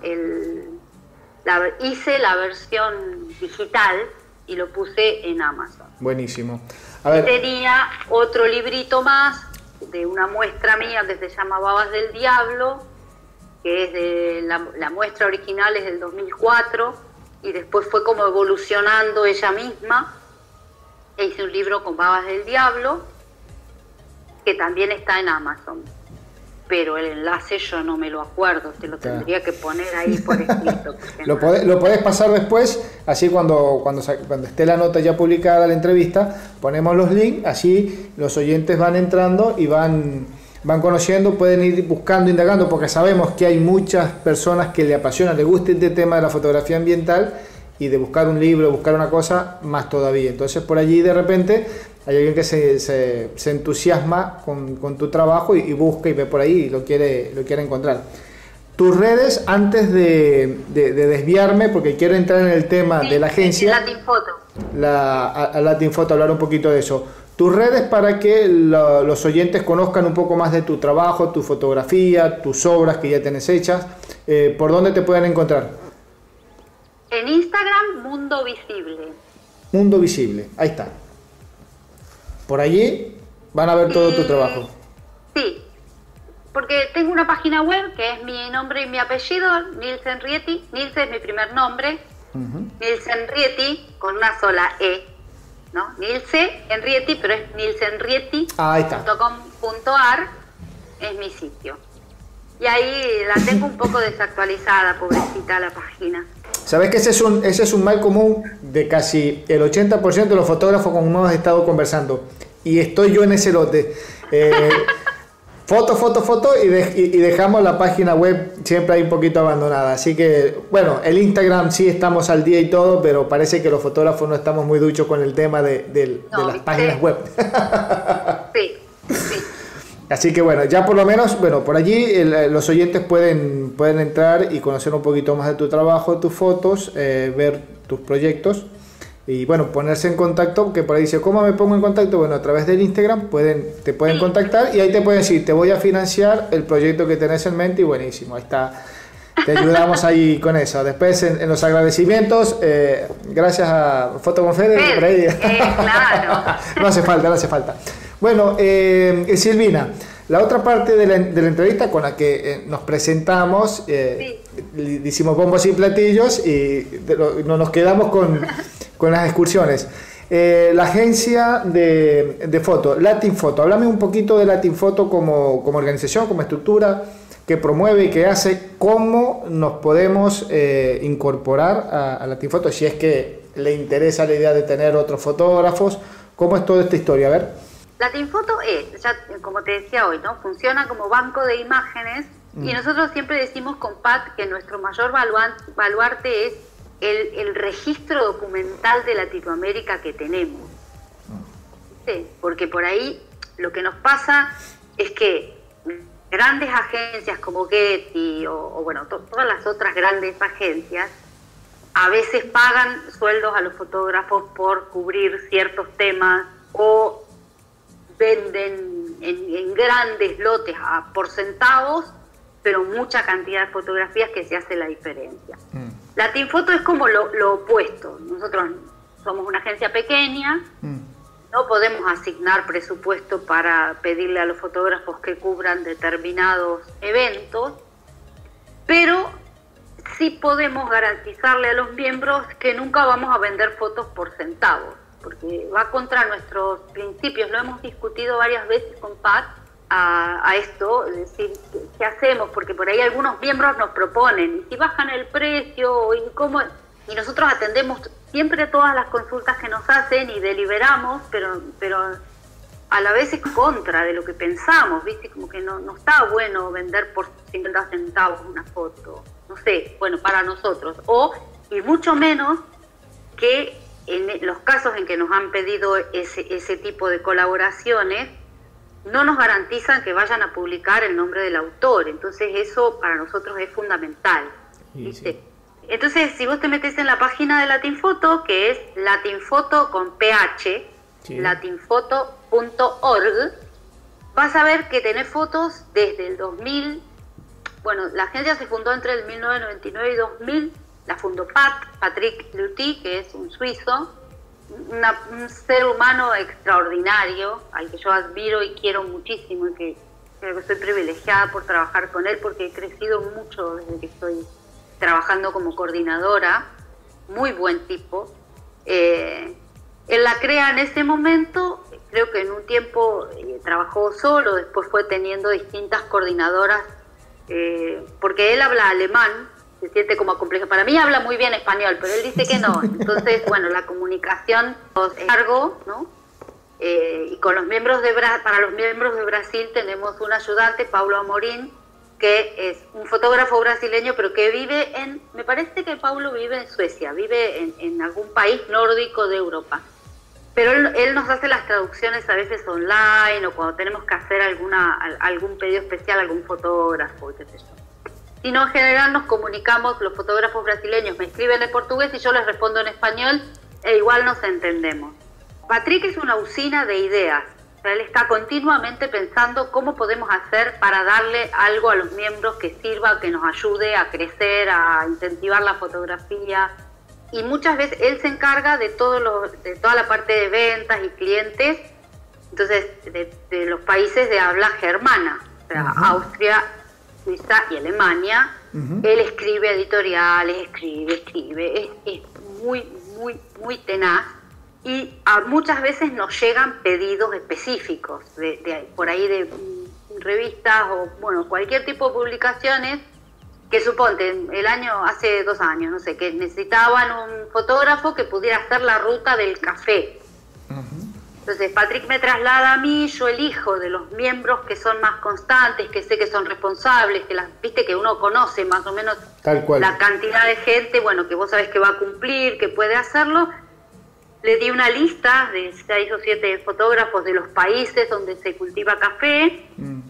hice la versión digital y lo puse en Amazon. Buenísimo. A ver. Tenía otro librito más de una muestra mía que se llama Babas del Diablo, que es de la muestra original es del 2004 y después fue como evolucionando ella misma. E hice un libro con Babas del Diablo que también está en Amazon. Pero el enlace yo no me lo acuerdo, te lo tendría que poner ahí por escrito. Lo podés pasar después, así cuando esté la nota ya publicada, la entrevista, ponemos los links, así los oyentes van entrando y van conociendo, pueden ir buscando, indagando, porque sabemos que hay muchas personas que le apasiona, le gusta este tema de la fotografía ambiental y de buscar un libro, buscar una cosa, más todavía. Entonces por allí de repente hay alguien que se entusiasma con tu trabajo y busca y ve por ahí y lo quiere encontrar. Tus redes, antes de desviarme, porque quiero entrar en el tema de la agencia. Latinfoto. Latinfoto, hablar un poquito de eso. Tus redes para que los oyentes conozcan un poco más de tu trabajo, tu fotografía, tus obras que ya tenés hechas. ¿Por dónde te pueden encontrar? En Instagram, Mundo Visible. Mundo Visible, ahí está. Por allí van a ver todo tu trabajo. Sí, porque tengo una página web que es mi nombre y mi apellido, Nilsen Rieti. Nilsen es mi primer nombre. Nilsen Rieti con una sola E, ¿no? Nilsen Rieti, pero es nilsenrieti.com.ar, es mi sitio. Y ahí la tengo un poco desactualizada, pobrecita la página. ¿Sabes que ese es un mal común de casi el 80% de los fotógrafos con los que hemos estado conversando? Y estoy yo en ese lote. foto y dejamos la página web siempre ahí un poquito abandonada. Así que, bueno, el Instagram sí estamos al día y todo, pero parece que los fotógrafos no estamos muy duchos con el tema de las páginas web. Sí, sí. Así que bueno, ya por lo menos, bueno, por allí los oyentes pueden entrar y conocer un poquito más de tu trabajo, de tus fotos, ver tus proyectos y bueno, ponerse en contacto, que por ahí dice, ¿cómo me pongo en contacto? Bueno, a través del Instagram te pueden contactar y ahí te pueden decir, te voy a financiar el proyecto que tenés en mente y buenísimo, ahí está, te ayudamos ahí con eso. Después en los agradecimientos, gracias a Foto con Fede, por ahí. Claro. No hace falta. Bueno, Silvina, la otra parte de la entrevista con la que nos presentamos, hicimos bombos y platillos y no nos quedamos con las excursiones. La agencia de foto, Latin Photo, háblame un poquito de Latin Photo como organización, como estructura, que promueve y que hace, cómo nos podemos incorporar a Latin Photo, si es que le interesa la idea de tener otros fotógrafos, ¿cómo es toda esta historia? A ver. Latin Photo es, ya, como te decía hoy, ¿no? Funciona como banco de imágenes y nosotros siempre decimos con Pat que nuestro mayor baluarte es el registro documental de Latinoamérica que tenemos. ¿Sí? Porque por ahí lo que nos pasa es que grandes agencias como Getty o bueno, todas las otras grandes agencias a veces pagan sueldos a los fotógrafos por cubrir ciertos temas o venden en grandes lotes por centavos, pero mucha cantidad de fotografías que se hace la diferencia. Latin Photo es como lo opuesto. Nosotros somos una agencia pequeña, no podemos asignar presupuesto para pedirle a los fotógrafos que cubran determinados eventos, pero sí podemos garantizarle a los miembros que nunca vamos a vender fotos por centavos, porque va contra nuestros principios. Lo hemos discutido varias veces con Pat a esto, es decir, ¿qué hacemos? Porque por ahí algunos miembros nos proponen, ¿y si bajan el precio? ¿Y cómo? Y nosotros atendemos siempre todas las consultas que nos hacen y deliberamos, pero a la vez es contra de lo que pensamos, ¿viste? Como que no está bueno vender por 50 centavos una foto, no sé, bueno, para nosotros. Y mucho menos que en los casos en que nos han pedido ese tipo de colaboraciones, no nos garantizan que vayan a publicar el nombre del autor. Entonces eso para nosotros es fundamental, ¿viste? Sí. Entonces, si vos te metes en la página de Latin Photo, que es Latin Photo con PH, latinphoto.org, vas a ver que tenés fotos desde el 2000. Bueno, la agencia se fundó entre el 1999 y 2000. La fundó Patrick Luty, que es un suizo, un ser humano extraordinario, al que yo admiro y quiero muchísimo, y que creo que soy privilegiada por trabajar con él, porque he crecido mucho desde que estoy trabajando como coordinadora. Muy buen tipo. Él la crea en ese momento, creo que en un tiempo trabajó solo, después fue teniendo distintas coordinadoras, porque él habla alemán, se siente como complejo. Para mí habla muy bien español, pero él dice que no. Entonces, bueno, la comunicación es largo, ¿no? Y con los miembros para los miembros de Brasil tenemos un ayudante, Paulo Amorim, que es un fotógrafo brasileño, pero que vive me parece que Paulo vive en Suecia, vive en algún país nórdico de Europa. Pero él nos hace las traducciones a veces online, o cuando tenemos que hacer algún pedido especial a algún fotógrafo, qué sé yo. Si no, en general nos comunicamos, los fotógrafos brasileños me escriben en portugués y yo les respondo en español, e igual nos entendemos. Patrick es una usina de ideas. O sea, él está continuamente pensando cómo podemos hacer para darle algo a los miembros que sirva, que nos ayude a crecer, a incentivar la fotografía. Y muchas veces él se encarga de toda la parte de ventas y clientes, entonces de los países de habla germana, o sea, Austria, Suiza y Alemania. Él escribe editoriales, escribe, es muy, muy, muy tenaz. Y muchas veces nos llegan pedidos específicos por ahí de revistas o bueno, cualquier tipo de publicaciones, que suponte hace 2 años, no sé, que necesitaban un fotógrafo que pudiera hacer la ruta del café. Entonces Patrick me traslada a mí, yo elijo de los miembros que son más constantes, que sé que son responsables, que viste que uno conoce más o menos tal cual, la cantidad de gente, bueno, que vos sabés que va a cumplir, que puede hacerlo. Le di una lista de 6 o 7 fotógrafos de los países donde se cultiva café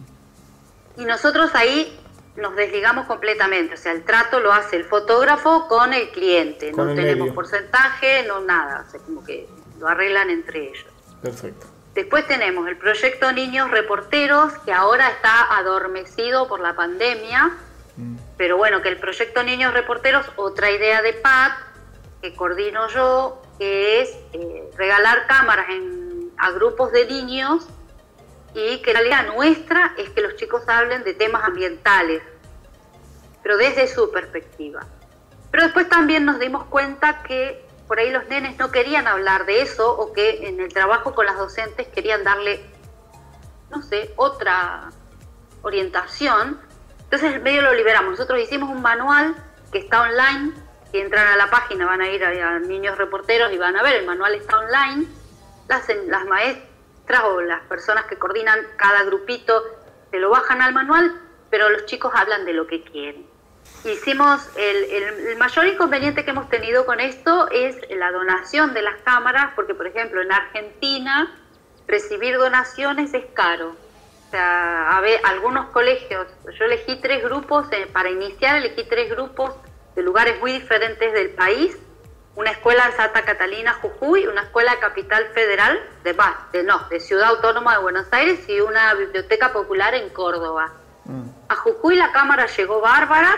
y nosotros ahí nos desligamos completamente, o sea, el trato lo hace el fotógrafo con el cliente, no tenemos porcentaje, no nada, o sea, como que lo arreglan entre ellos. Perfecto. Después tenemos el proyecto Niños Reporteros, que ahora está adormecido por la pandemia, pero bueno, que el proyecto Niños Reporteros, otra idea de Pat, que coordino yo, que es regalar cámaras a grupos de niños y que la idea nuestra es que los chicos hablen de temas ambientales, pero desde su perspectiva. Pero después también nos dimos cuenta que por ahí los nenes no querían hablar de eso o que en el trabajo con las docentes querían darle, no sé, otra orientación. Entonces medio lo liberamos. Nosotros hicimos un manual que está online. Si entran a la página van a ir a Niños Reporteros y van a ver, el manual está online. Las maestras o las personas que coordinan cada grupito se lo bajan al manual, pero los chicos hablan de lo que quieren. Hicimos el mayor inconveniente que hemos tenido con esto es la donación de las cámaras, porque por ejemplo en Argentina recibir donaciones es caro. O sea, algunos colegios, yo elegí 3 grupos, para iniciar elegí 3 grupos de lugares muy diferentes del país, una escuela en Santa Catalina, Jujuy, una escuela de Capital Federal, de Ciudad Autónoma de Buenos Aires y una biblioteca popular en Córdoba. A Jujuy la cámara llegó bárbara,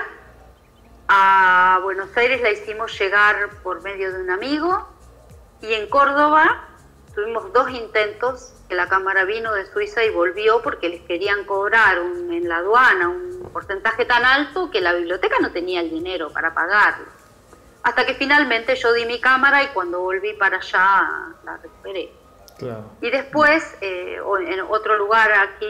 a Buenos Aires la hicimos llegar por medio de un amigo y en Córdoba tuvimos 2 intentos que la cámara vino de Suiza y volvió porque les querían cobrar en la aduana un porcentaje tan alto que la biblioteca no tenía el dinero para pagarlo. Hasta que finalmente yo di mi cámara y cuando volví para allá la recuperé. Claro. Y después, en otro lugar aquí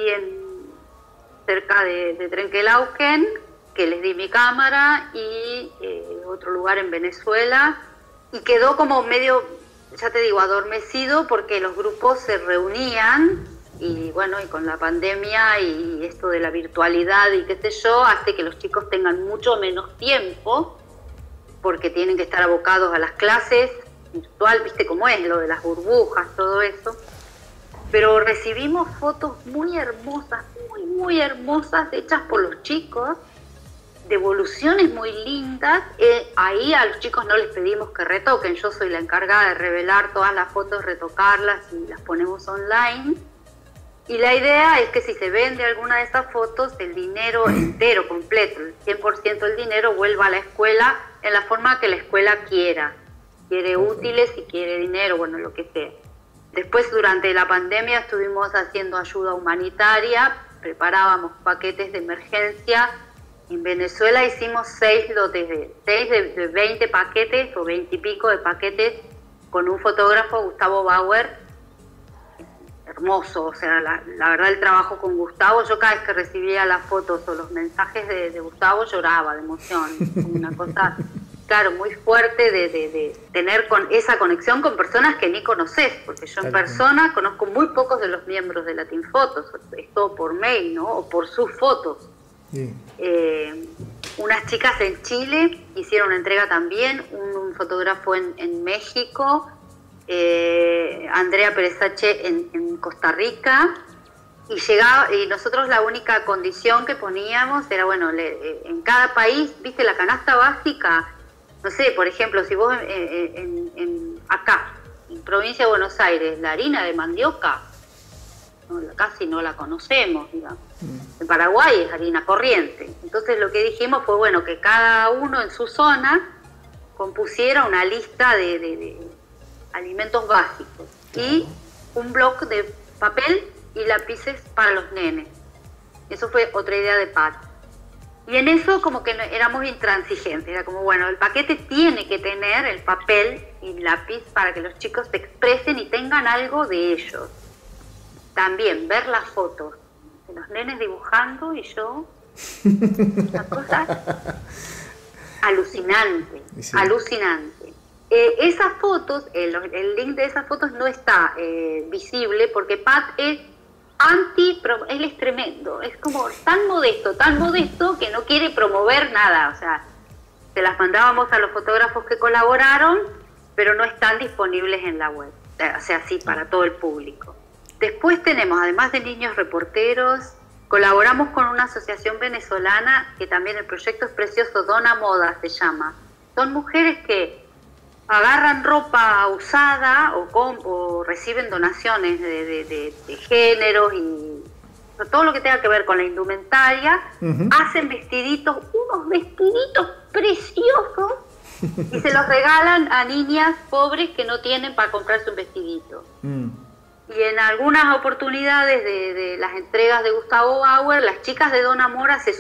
cerca de Trenquelauquen, que les di mi cámara, y otro lugar en Venezuela, y quedó como medio, ya te digo, adormecido porque los grupos se reunían y bueno, y con la pandemia y esto de la virtualidad y qué sé yo, hace que los chicos tengan mucho menos tiempo porque tienen que estar abocados a las clases virtual, viste cómo es, lo de las burbujas, todo eso. Pero recibimos fotos muy hermosas, muy hermosas, hechas por los chicos, de evoluciones muy lindas. Ahí a los chicos no les pedimos que retoquen, yo soy la encargada de revelar todas las fotos, retocarlas y las ponemos online. Y la idea es que si se vende alguna de esas fotos, el dinero entero, completo, el 100% del dinero vuelva a la escuela en la forma que la escuela quiera. Quiere útiles y quiere dinero, bueno, lo que sea. Después, durante la pandemia, estuvimos haciendo ayuda humanitaria, preparábamos paquetes de emergencia. En Venezuela hicimos 6 lotes de 20 paquetes o 20 y pico de paquetes con un fotógrafo, Gustavo Bauer, hermoso. O sea, la verdad, el trabajo con Gustavo, yo cada vez que recibía las fotos o los mensajes de Gustavo lloraba de emoción. Una cosa, claro, muy fuerte de tener esa conexión con personas que ni conoces, porque yo en persona conozco muy pocos de los miembros de Latin Photos, es todo por mail, ¿no? O por sus fotos. Sí. Unas chicas en Chile hicieron una entrega también, un fotógrafo en México, Andrea Perezache en Costa Rica, y nosotros la única condición que poníamos era, bueno, en cada país, viste, la canasta básica, no sé, por ejemplo, si vos acá, en provincia de Buenos Aires, la harina de mandioca, casi no la conocemos, digamos. En Paraguay es harina corriente. Entonces lo que dijimos fue, bueno, que cada uno en su zona compusiera una lista de alimentos básicos y un bloc de papel y lápices para los nenes. Eso fue otra idea de Pat. Y en eso como que éramos intransigentes, era como, bueno, el paquete tiene que tener el papel y lápiz para que los chicos se expresen y tengan algo de ellos. También ver las fotos de los nenes dibujando y yo, una cosa alucinante, sí. Alucinante. Esas fotos, el link de esas fotos no está visible porque Pat es él es tremendo, es como tan modesto que no quiere promover nada, o sea, se las mandábamos a los fotógrafos que colaboraron, pero no están disponibles en la web, o sea, sí, para todo el público. Después tenemos, además de niños reporteros, colaboramos con una asociación venezolana que también el proyecto es precioso, Dona Moda se llama. Son mujeres que agarran ropa usada o reciben donaciones de géneros y todo lo que tenga que ver con la indumentaria, hacen vestiditos, unos vestiditos preciosos y se los regalan a niñas pobres que no tienen para comprarse un vestidito. Y en algunas oportunidades de las entregas de Gustavo Bauer, las chicas de Dona Moda se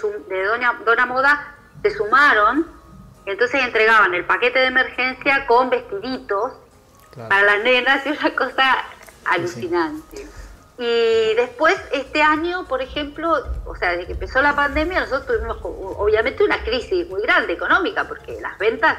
sumaron. Entonces entregaban el paquete de emergencia con vestiditos para las nenas, y una cosa alucinante. Sí. Y después, este año, por ejemplo, o sea, desde que empezó la pandemia, nosotros tuvimos obviamente una crisis muy grande económica, porque las ventas,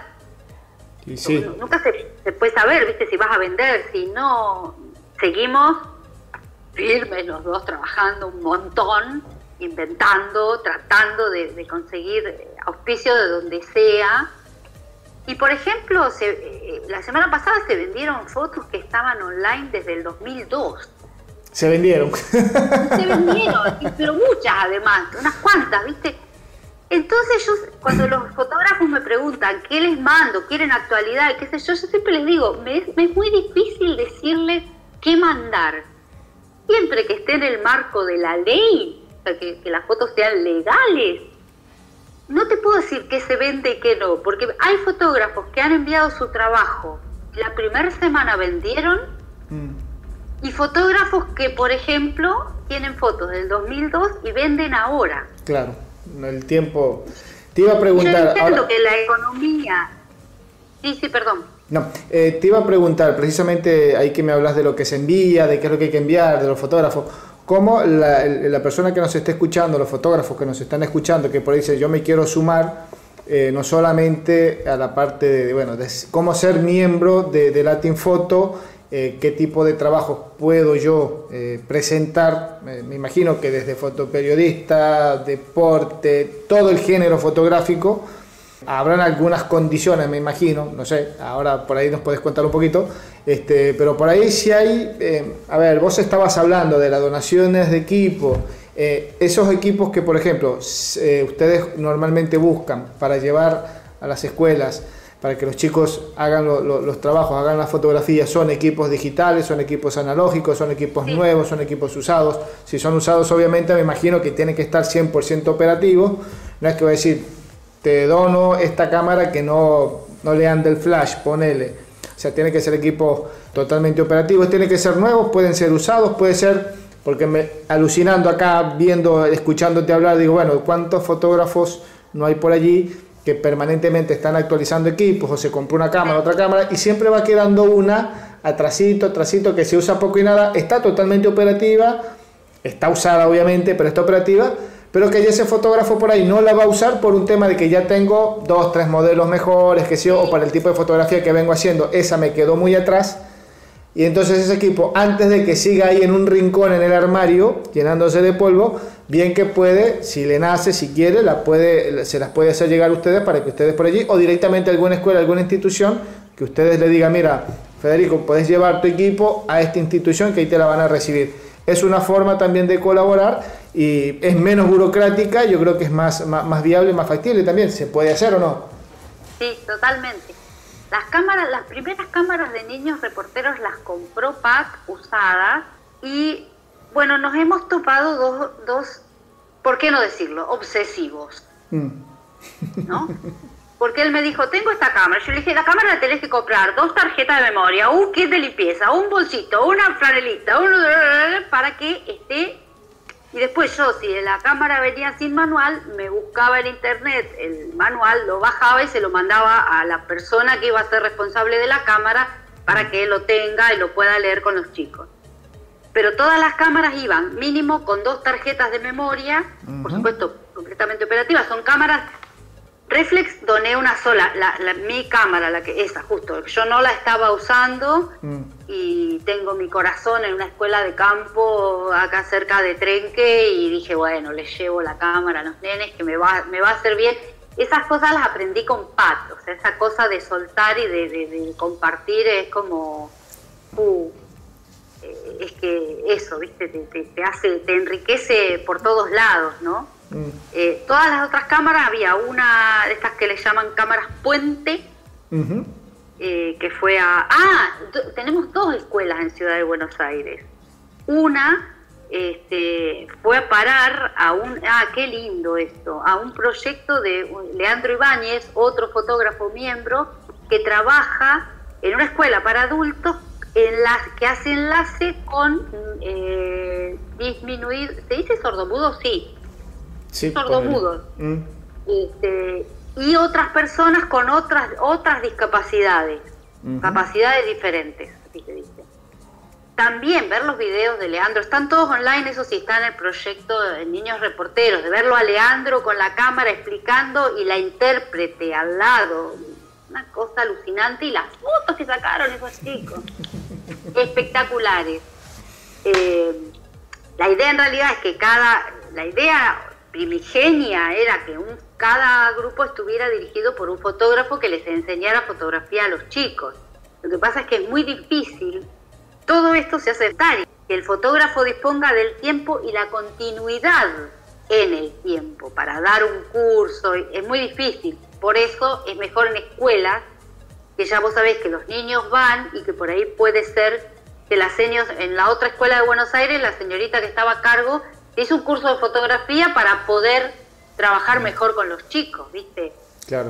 nunca se puede saber, ¿viste? Si vas a vender, si no. Seguimos firmes los dos, trabajando un montón, inventando, tratando de conseguir auspicio de donde sea. Y por ejemplo, la semana pasada se vendieron fotos que estaban online desde el 2002. Se vendieron. Se vendieron, pero muchas además, unas cuantas, ¿viste? Entonces cuando los fotógrafos me preguntan qué les mando, quieren actualidad, qué sé yo siempre les digo, me es muy difícil decirles qué mandar. Siempre que esté en el marco de la ley, o sea, que las fotos sean legales. No te puedo decir qué se vende y qué no, porque hay fotógrafos que han enviado su trabajo, la primera semana vendieron, y fotógrafos que, por ejemplo, tienen fotos del 2002 y venden ahora. Claro, el tiempo. Te iba a preguntar. Yo entiendo ahora que la economía. Sí, perdón. No, te iba a preguntar, precisamente ahí que me hablas de lo que se envía, de qué es lo que hay que enviar, de los fotógrafos. ¿Cómo la persona que nos esté escuchando, los fotógrafos que nos están escuchando, que por ahí dice yo me quiero sumar, no solamente a la parte de cómo ser miembro de Latin Photo, qué tipo de trabajos puedo yo presentar, me imagino que desde fotoperiodista, deporte, todo el género fotográfico, habrán algunas condiciones, me imagino, no sé, ahora por ahí nos puedes contar un poquito, pero por ahí sí hay, a ver, vos estabas hablando de las donaciones de equipo, esos equipos que, por ejemplo, ustedes normalmente buscan para llevar a las escuelas, para que los chicos hagan los trabajos, hagan las fotografías, ¿son equipos digitales, son equipos analógicos, son equipos nuevos, son equipos usados? Si son usados, obviamente me imagino que tienen que estar 100% operativos, no es que voy a decir, te dono esta cámara que no le ande el flash, ponele. O sea, tiene que ser equipos totalmente operativos, tienen que ser nuevos, pueden ser usados, puede ser, porque alucinando acá, escuchándote hablar, digo, bueno, ¿cuántos fotógrafos no hay por allí que permanentemente están actualizando equipos, o se compró una cámara, otra cámara, y siempre va quedando una atrasito, que se usa poco y nada, está totalmente operativa, está usada obviamente, pero está operativa, pero que ya ese fotógrafo por ahí no la va a usar por un tema de que ya tengo 2, 3 modelos mejores, que sí, o para el tipo de fotografía que vengo haciendo, esa me quedó muy atrás, y entonces ese equipo, antes de que siga ahí en un rincón en el armario, llenándose de polvo, bien que puede, si le nace, si quiere, se las puede hacer llegar a ustedes para que ustedes por allí, o directamente a alguna escuela, alguna institución, que ustedes le digan, mira, Federico, puedes llevar tu equipo a esta institución que ahí te la van a recibir. Es una forma también de colaborar y es menos burocrática, yo creo que es más viable, más factible también. ¿Se puede hacer o no? Sí, totalmente. Las primeras cámaras de niños reporteros las compró Pat usadas y, bueno, nos hemos topado dos, ¿por qué no decirlo? Obsesivos, ¿no? Porque él me dijo, tengo esta cámara. Yo le dije, la cámara la tenés que comprar, 2 tarjetas de memoria, un kit de limpieza, un bolsito, una franelita, para que esté. Y después yo, si la cámara venía sin manual, me buscaba en internet el manual, lo bajaba y se lo mandaba a la persona que iba a ser responsable de la cámara para que él lo tenga y lo pueda leer con los chicos. Pero todas las cámaras iban mínimo con 2 tarjetas de memoria, por supuesto, completamente operativas. Son cámaras Reflex doné una sola, mi cámara, esa justo, yo no la estaba usando y tengo mi corazón en una escuela de campo acá cerca de Trenque y dije, bueno, les llevo la cámara a los nenes que me va a hacer bien. Esas cosas las aprendí con Pat, o sea, esa cosa de soltar y de compartir es como, es que eso, ¿viste? Te enriquece por todos lados, ¿no? Todas las otras cámaras, había una de estas que le llaman cámaras puente, que fue tenemos dos escuelas en Ciudad de Buenos Aires. Una fue a parar a qué lindo esto, a un proyecto de Leandro Ibáñez, otro fotógrafo miembro, que trabaja en una escuela para adultos en las que hace enlace con disminuir, ¿se dice sordomudo? Sí, sordomudos. Y otras personas con otras discapacidades, capacidades diferentes, así se dice. También ver los videos de Leandro, están todos online, eso sí, está en el proyecto de Niños Reporteros, de verlo a Leandro con la cámara explicando y la intérprete al lado, una cosa alucinante, y las fotos que sacaron esos chicos, espectaculares. La idea en realidad es que la idea primigenia era que cada grupo estuviera dirigido por un fotógrafo que les enseñara fotografía a los chicos. Lo que pasa es que es muy difícil, todo esto se hace tal, que el fotógrafo disponga del tiempo y la continuidad en el tiempo para dar un curso, es muy difícil. Por eso es mejor en escuelas, que ya vos sabés que los niños van y que por ahí puede ser que en la otra escuela de Buenos Aires, la señorita que estaba a cargo hizo un curso de fotografía para poder trabajar mejor con los chicos, ¿viste? Claro.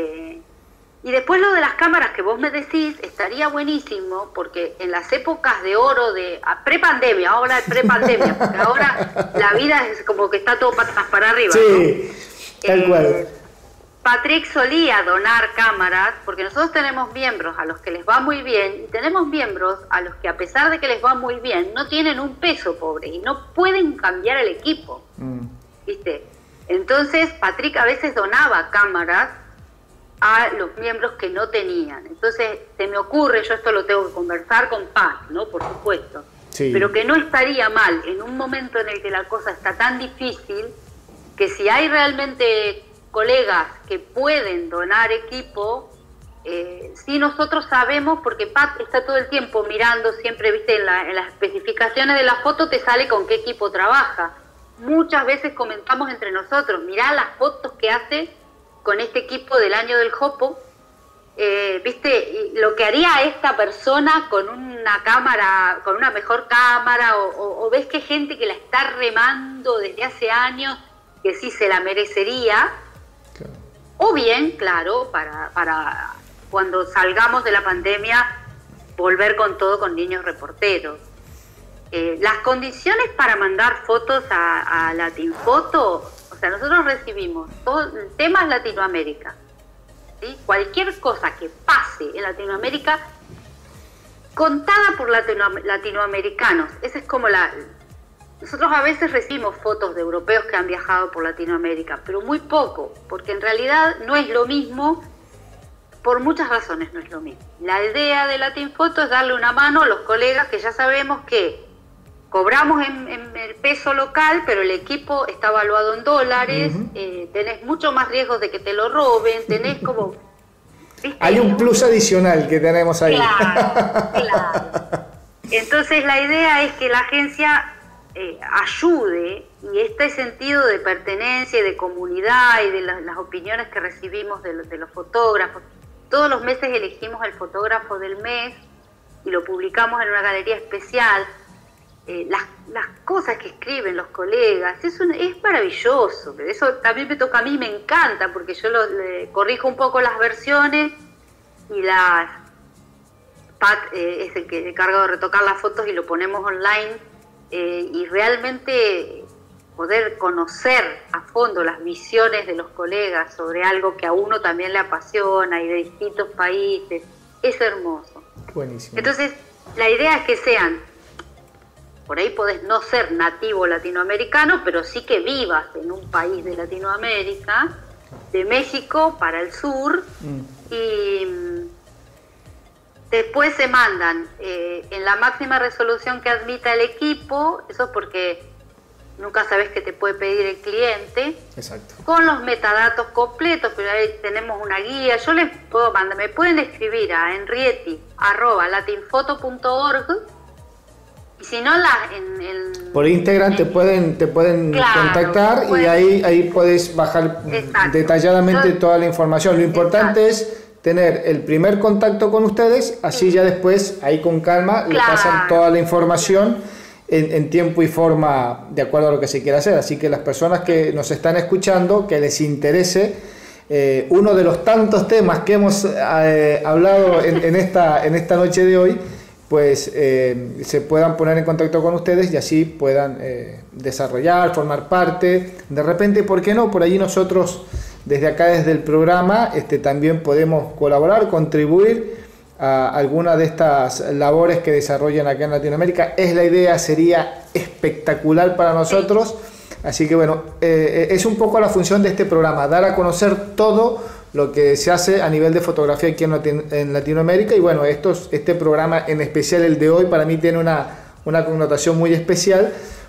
Y después lo de las cámaras que vos me decís, estaría buenísimo, porque en las épocas de oro prepandemia, ahora prepandemia, porque ahora la vida es como que está todo patas para arriba, sí, ¿no? Tal cual. Patrick solía donar cámaras, porque nosotros tenemos miembros a los que les va muy bien, y tenemos miembros a los que a pesar de que les va muy bien, no tienen un peso, pobre, y no pueden cambiar el equipo, ¿viste? Entonces Patrick a veces donaba cámaras a los miembros que no tenían. Entonces se me ocurre, yo esto lo tengo que conversar con Pat, ¿no? Por supuesto, sí. Pero que no estaría mal en un momento en el que la cosa está tan difícil, que si hay realmente colegas que pueden donar equipo, sí, nosotros sabemos, porque Pat está todo el tiempo mirando, siempre, viste, en las especificaciones de la foto te sale con qué equipo trabaja. Muchas veces comentamos entre nosotros, mirá las fotos que hace con este equipo del año del Jopo, viste, y lo que haría esta persona con una cámara, con una mejor cámara, o ves que hay gente que la está remando desde hace años, que sí se la merecería. Claro. O bien, claro, para cuando salgamos de la pandemia, volver con todo con Niños Reporteros. Las condiciones para mandar fotos a Latinfoto, o sea, nosotros recibimos todo, temas Latinoamérica, ¿sí? Cualquier cosa que pase en Latinoamérica, contada por latinoamericanos. Esa es como nosotros a veces recibimos fotos de europeos que han viajado por Latinoamérica, pero muy poco, porque en realidad no es lo mismo, por muchas razones no es lo mismo. La idea de Latinfoto es darle una mano a los colegas que ya sabemos que cobramos en el peso local, pero el equipo está evaluado en dólares, tenés mucho más riesgos de que te lo roben, tenés como... ¿viste? Hay un plus adicional que tenemos ahí. Claro. Entonces la idea es que la agencia ayude, y este sentido de pertenencia y de comunidad y de las opiniones que recibimos de los fotógrafos. Todos los meses elegimos el fotógrafo del mes y lo publicamos en una galería especial. Las cosas que escriben los colegas, es maravilloso. Eso también me toca a mí, me encanta, porque yo le corrijo un poco las versiones y Pat es el que encarga de retocar las fotos y lo ponemos online, y realmente poder conocer a fondo las visiones de los colegas sobre algo que a uno también le apasiona y de distintos países, es hermoso. Buenísimo. Entonces la idea es que sean, por ahí podés no ser nativo latinoamericano, pero sí que vivas en un país de Latinoamérica, de México para el sur, y después se mandan en la máxima resolución que admita el equipo, eso porque nunca sabes qué te puede pedir el cliente. Exacto. Con los metadatos completos, pero ahí tenemos una guía. Yo les puedo mandar, me pueden escribir a henrieti@latinfoto.org, y si no por Instagram te pueden contactar, y ahí puedes bajar detalladamente toda la información. Lo importante es tener el primer contacto con ustedes, así ya después ahí con calma le pasan toda la información en tiempo y forma de acuerdo a lo que se quiera hacer. Así que las personas que nos están escuchando, que les interese uno de los tantos temas que hemos hablado en esta noche de hoy, pues se puedan poner en contacto con ustedes y así puedan desarrollar, formar parte. De repente, ¿por qué no? Por allí nosotros desde acá, desde el programa, también podemos colaborar, contribuir a alguna de estas labores que desarrollan acá en Latinoamérica. Es la idea, sería espectacular para nosotros. Así que bueno, es un poco la función de este programa, dar a conocer todo lo que se hace a nivel de fotografía aquí en Latinoamérica. Y bueno, este programa en especial, el de hoy, para mí tiene una connotación muy especial,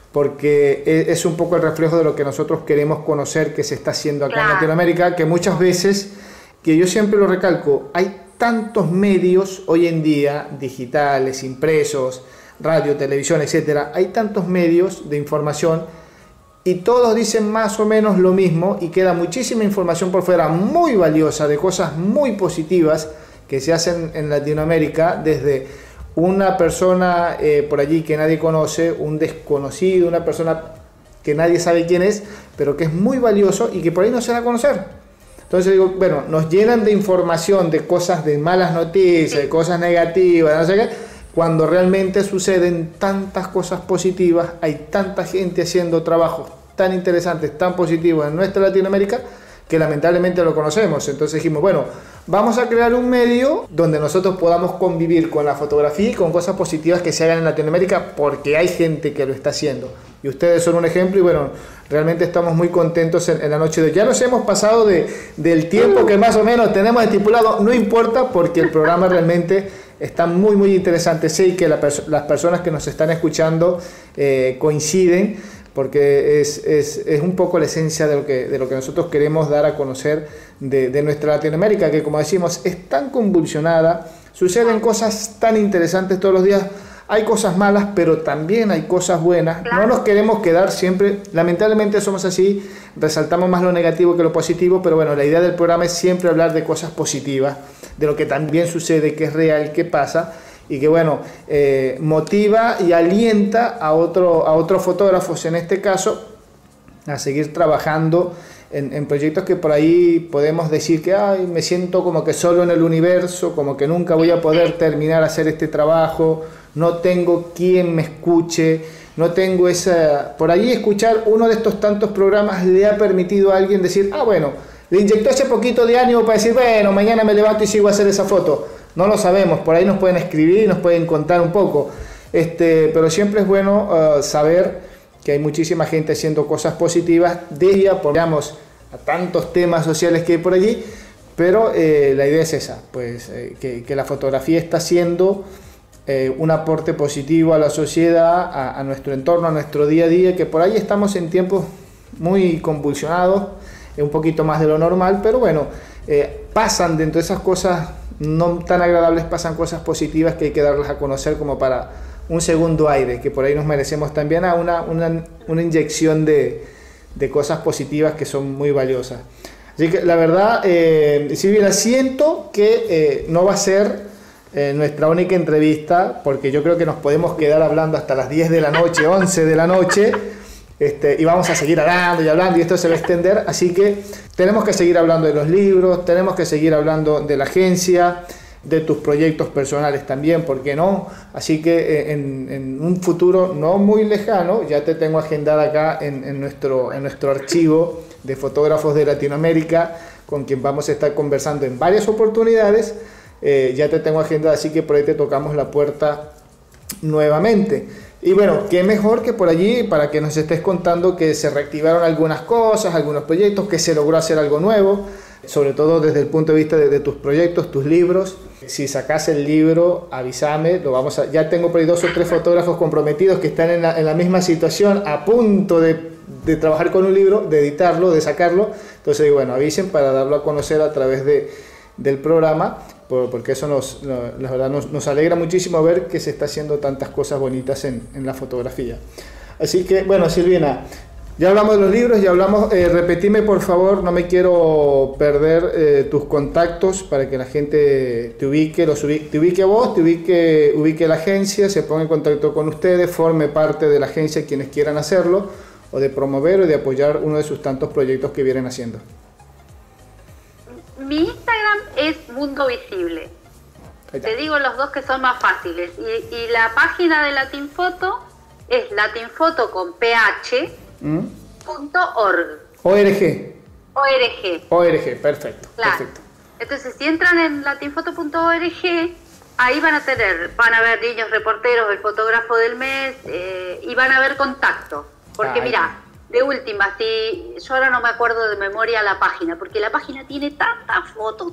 porque es un poco el reflejo de lo que nosotros queremos conocer que se está haciendo acá en Latinoamérica, que muchas veces, que yo siempre lo recalco, hay tantos medios hoy en día, digitales, impresos, radio, televisión, etcétera. Hay tantos medios de información y todos dicen más o menos lo mismo, y queda muchísima información por fuera muy valiosa, de cosas muy positivas que se hacen en Latinoamérica, desde una persona por allí que nadie conoce, un desconocido, una persona que nadie sabe quién es, pero que es muy valioso y que por ahí no se da a conocer. Entonces digo, bueno, nos llenan de información, de cosas, de malas noticias, de cosas negativas, no sé qué, cuando realmente suceden tantas cosas positivas, hay tanta gente haciendo trabajos tan interesantes, tan positivos en nuestra Latinoamérica, que lamentablemente lo conocemos. Entonces dijimos, bueno, vamos a crear un medio donde nosotros podamos convivir con la fotografía y con cosas positivas que se hagan en Latinoamérica, porque hay gente que lo está haciendo. Y ustedes son un ejemplo, y bueno, realmente estamos muy contentos en la noche de hoy. Ya nos hemos pasado del tiempo que más o menos tenemos estipulado, no importa, porque el programa realmente está muy, muy interesante. Sé que las personas que nos están escuchando coinciden, porque es un poco la esencia de lo que nosotros queremos dar a conocer de nuestra Latinoamérica, que como decimos es tan convulsionada, suceden cosas tan interesantes todos los días. Hay cosas malas, pero también hay cosas buenas. No nos queremos quedar siempre, lamentablemente somos así, resaltamos más lo negativo que lo positivo, pero bueno, la idea del programa es siempre hablar de cosas positivas, de lo que también sucede, que es real, que pasa, y que bueno, motiva y alienta a otros fotógrafos, en este caso, a seguir trabajando en proyectos que por ahí podemos decir que ay, me siento como que solo en el universo, como que nunca voy a poder terminar de hacer este trabajo, no tengo quien me escuche, no tengo esa... Por ahí escuchar uno de estos tantos programas le ha permitido a alguien decir, ah bueno, le inyectó ese poquito de ánimo para decir, bueno, mañana me levanto y sigo a hacer esa foto. No lo sabemos, por ahí nos pueden escribir, nos pueden contar un poco, pero siempre es bueno saber que hay muchísima gente haciendo cosas positivas, de ella, digamos, a tantos temas sociales que hay por allí, pero la idea es esa, pues que la fotografía está haciendo un aporte positivo a la sociedad, a nuestro entorno, a nuestro día a día, que por ahí estamos en tiempos muy convulsionados, un poquito más de lo normal, pero bueno, pasan dentro de esas cosas no tan agradables, pasan cosas positivas que hay que darlas a conocer como para un segundo aire, que por ahí nos merecemos también a una inyección de cosas positivas que son muy valiosas. Así que la verdad, Silvia, siento que no va a ser nuestra única entrevista, porque yo creo que nos podemos quedar hablando hasta las 10 de la noche, 11 de la noche, y vamos a seguir hablando y esto se va a extender, así que tenemos que seguir hablando de los libros, tenemos que seguir hablando de la agencia, de tus proyectos personales también, ¿por qué no? Así que en un futuro no muy lejano, ya te tengo agendada acá en nuestro archivo de fotógrafos de Latinoamérica, con quien vamos a estar conversando en varias oportunidades. Ya te tengo agendada, así que por ahí te tocamos la puerta nuevamente. Y bueno, qué mejor que por allí para que nos estés contando que se reactivaron algunas cosas, algunos proyectos, que se logró hacer algo nuevo, sobre todo desde el punto de vista de tus proyectos, tus libros. Si sacas el libro, avísame, ya tengo por ahí 2 o 3 fotógrafos comprometidos que están en la misma situación, a punto de trabajar con un libro, de editarlo, de sacarlo. Entonces, bueno, avisen para darlo a conocer a través del programa, porque eso la verdad nos alegra muchísimo ver que se está haciendo tantas cosas bonitas en la fotografía. Así que, bueno, Silvina, ya hablamos de los libros, ya hablamos, repetime por favor, no me quiero perder tus contactos para que la gente te ubique a vos, te ubique la agencia, se ponga en contacto con ustedes, forme parte de la agencia quienes quieran hacerlo, o de promover o de apoyar uno de sus tantos proyectos que vienen haciendo. Mi Instagram es Mundo Visible. Te digo los dos que son más fáciles. Y la página de Latinfoto es latinfoto con ph. .org. ORG, perfecto. Claro. Perfecto. Entonces, si entran en latinfoto.org, ahí van a ver niños reporteros, el fotógrafo del mes, y van a ver contacto. Porque mira, de última, yo ahora no me acuerdo de memoria la página, porque la página tiene tantas fotos,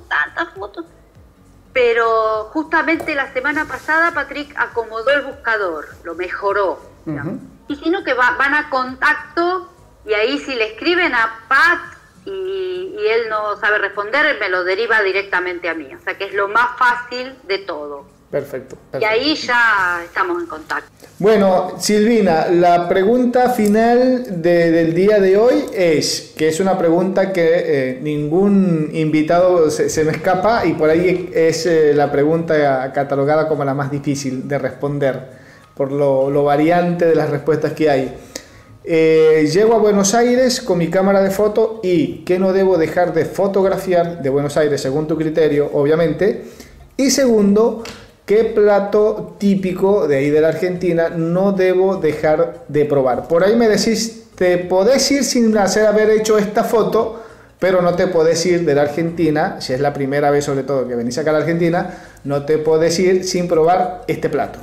pero justamente la semana pasada Patrick acomodó el buscador, lo mejoró. Y sino que van a contacto, y ahí si le escriben a Pat y él no sabe responder, me lo deriva directamente a mí. O sea que es lo más fácil de todo. Perfecto. Y ahí ya estamos en contacto. Bueno, Silvina, la pregunta final del día de hoy que es una pregunta que ningún invitado se me escapa, y por ahí es la pregunta catalogada como la más difícil de responder, por lo variante de las respuestas que hay. Llego a Buenos Aires con mi cámara de foto y ¿qué no debo dejar de fotografiar de Buenos Aires según tu criterio, obviamente? Y segundo, ¿qué plato típico de ahí de la Argentina no debo dejar de probar? Por ahí me decís, te podés ir sin haber hecho esta foto, pero no te podés ir de la Argentina, si es la primera vez sobre todo que venís acá a la Argentina, no te podés ir sin probar este plato.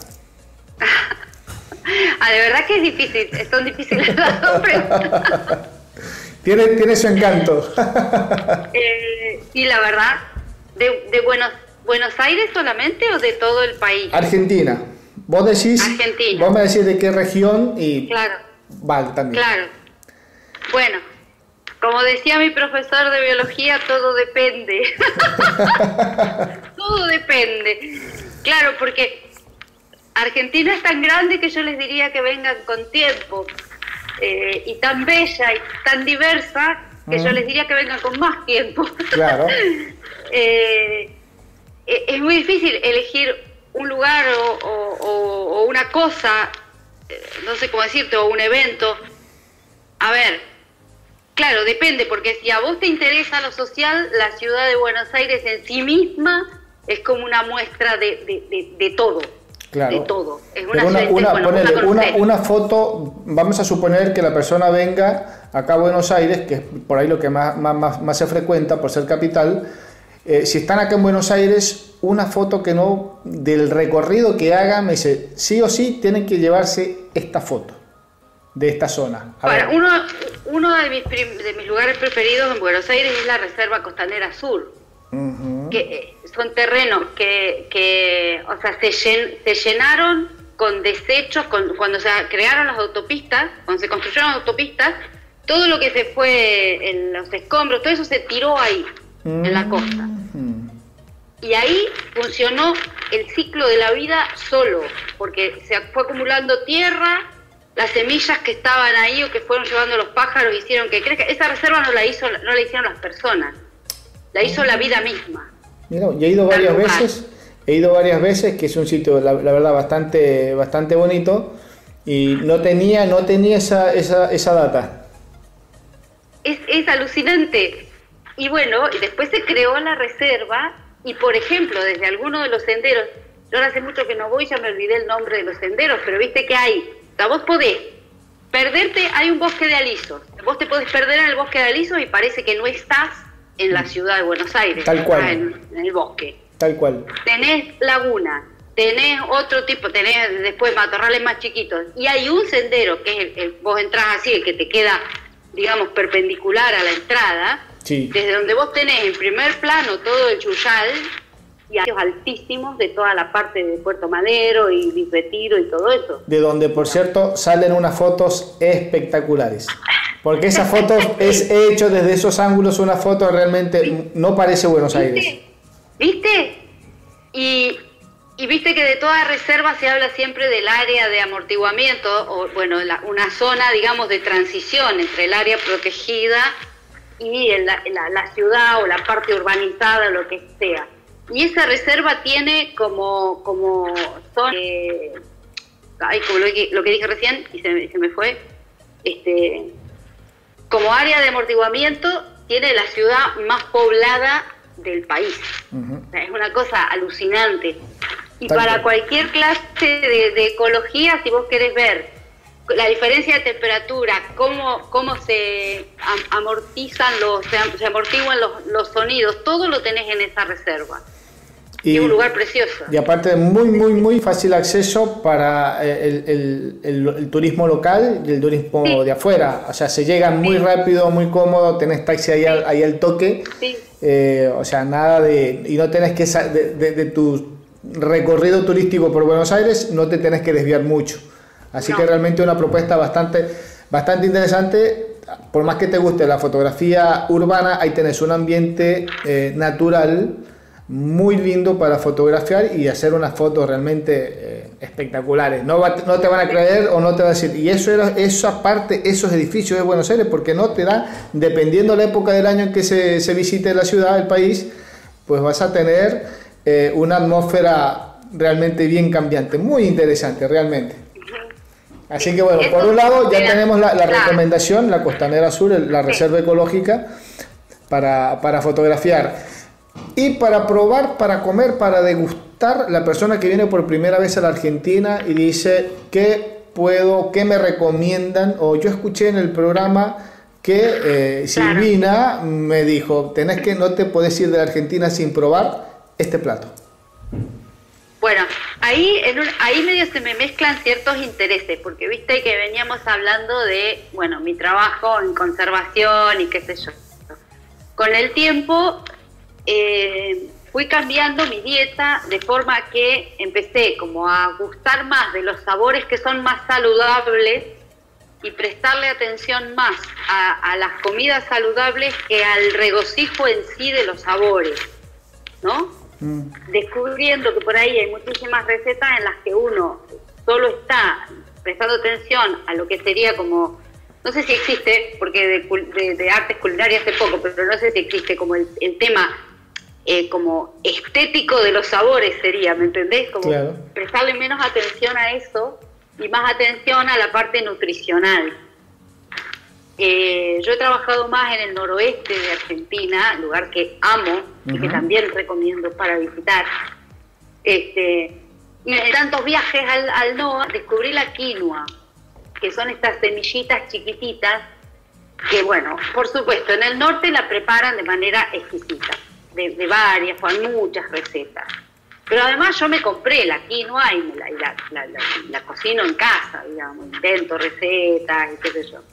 De verdad que es difícil, son difíciles las dos preguntas. Tiene su encanto. Sí, la verdad, de Buenos Aires solamente o de todo el país. Argentina. Vos me decís de qué región y claro. Vale, también. Claro. Bueno, como decía mi profesor de biología, todo depende. Todo depende. Claro, porque Argentina es tan grande que yo les diría que vengan con tiempo, y tan bella y tan diversa que yo les diría que vengan con más tiempo. Claro. Es muy difícil elegir un lugar o una cosa, no sé cómo decirte, o un evento. A ver, claro, depende, porque si a vos te interesa lo social, la ciudad de Buenos Aires en sí misma es como una muestra de todo. Claro. De todo. Es una foto, vamos a suponer que la persona venga acá a Buenos Aires, que es por ahí lo que más se frecuenta por ser capital. Si están acá en Buenos Aires, una foto que no, del recorrido que hagan, me dice, sí o sí tienen que llevarse esta foto de esta zona. Uno de mis lugares preferidos en Buenos Aires es la Reserva Costanera Sur. Que son terrenos que o sea, se llenaron con desechos, cuando se crearon las autopistas, cuando se construyeron las autopistas, todo lo que se fue en los escombros, todo eso se tiró ahí, en la costa. Y ahí funcionó el ciclo de la vida solo, porque se fue acumulando tierra, las semillas que estaban ahí o que fueron llevando los pájaros hicieron que crezca. Esa reserva no la hicieron las personas, la hizo la vida misma. Mira, y he ido varias veces, que es un sitio, la verdad, bastante bonito, y no tenía esa data. Es alucinante. Y bueno, y después se creó la reserva, y por ejemplo, desde alguno de los senderos, yo ahora hace mucho que no voy, ya me olvidé el nombre de los senderos, pero viste que hay, o sea, vos podés perderte, hay un bosque de alisos, vos te podés perder en el bosque de alisos y parece que no estás en la ciudad de Buenos Aires, tal cual, en el bosque. Tal cual. Tenés lagunas, tenés otro tipo, tenés después matorrales más chiquitos, y hay un sendero que es vos entrás así, el que te queda, digamos, perpendicular a la entrada, sí, desde donde vos tenés en primer plano todo el Chuyal y hay altísimos de toda la parte de Puerto Madero y Retiro y todo eso. de donde, por cierto, salen unas fotos espectaculares. Porque esas fotos he hecho desde esos ángulos una foto realmente no parece Buenos Aires. ¿Viste? Y viste que de toda reserva se habla siempre del área de amortiguamiento, o bueno, una zona, digamos, de transición entre el área protegida y la ciudad o la parte urbanizada, lo que sea. Y esa reserva tiene como zona, como lo que dije recién y se me fue, como área de amortiguamiento tiene la ciudad más poblada del país. O sea, es una cosa alucinante. Y para cualquier clase de ecología, si vos querés ver la diferencia de temperatura, cómo se amortizan se amortiguan los sonidos, todo lo tenés en esa reserva. Y es un lugar precioso. Y aparte muy fácil acceso para el turismo local y el turismo de afuera. O sea, se llegan muy rápido, muy cómodo, tenés taxi ahí al toque. Sí. O sea, nada de... Y no tenés que... De tu recorrido turístico por Buenos Aires, no te tenés que desviar mucho. Así que realmente una propuesta bastante interesante. Por más que te guste la fotografía urbana, ahí tenés un ambiente natural muy lindo para fotografiar y hacer unas fotos realmente espectaculares. No te van a creer o no te van a decir, y esa parte, esos edificios de Buenos Aires, porque no te da, dependiendo de la época del año en que se visite la ciudad, el país, pues vas a tener una atmósfera realmente bien cambiante, muy interesante realmente. Así que bueno, por un lado ya tenemos la recomendación, la Costanera Sur, la reserva ecológica para fotografiar. Y para probar, para comer, para degustar, la persona que viene por primera vez a la Argentina y dice, ¿qué me recomiendan? O yo escuché en el programa que Silvina me dijo, no te podés ir de la Argentina sin probar este plato. Bueno, ahí medio se me mezclan ciertos intereses, porque viste que veníamos hablando de, bueno, mi trabajo en conservación y qué sé yo. Con el tiempo fui cambiando mi dieta de forma que empecé como a gustar más de los sabores que son más saludables y prestarle atención más a las comidas saludables que al regocijo en sí de los sabores, ¿no? Descubriendo que por ahí hay muchísimas recetas en las que uno solo está prestando atención a lo que sería como, no sé si existe, porque de artes culinarias hace poco, pero no sé si existe como el tema como estético de los sabores sería, ¿me entendés? Como claro. Prestarle menos atención a eso y más atención a la parte nutricional. Yo he trabajado más en el noroeste de Argentina, lugar que amo y que también recomiendo para visitar. Y en tantos viajes al NOA descubrí la quinoa, que son estas semillitas chiquititas que, bueno, por supuesto, en el norte la preparan de manera exquisita, de varias, con muchas recetas. Pero además yo me compré la quinoa y la cocino en casa, digamos, invento recetas y qué sé yo.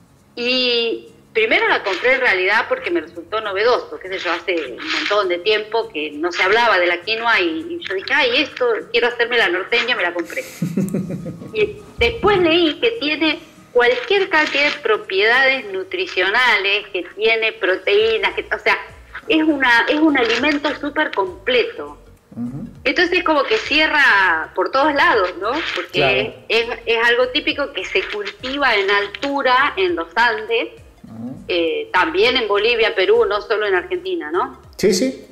Y primero la compré en realidad porque me resultó novedoso, qué sé yo, hace un montón de tiempo que no se hablaba de la quinoa y yo dije, ay, esto, quiero hacerme la norteña, me la compré. Y después leí que tiene cualquier cantidad de propiedades nutricionales, que tiene proteínas, o sea, es un alimento súper completo. Entonces es como que cierra por todos lados, ¿no? Porque claro. es algo típico que se cultiva en altura, en los Andes, también en Bolivia, Perú, no solo en Argentina, ¿no? Sí, sí.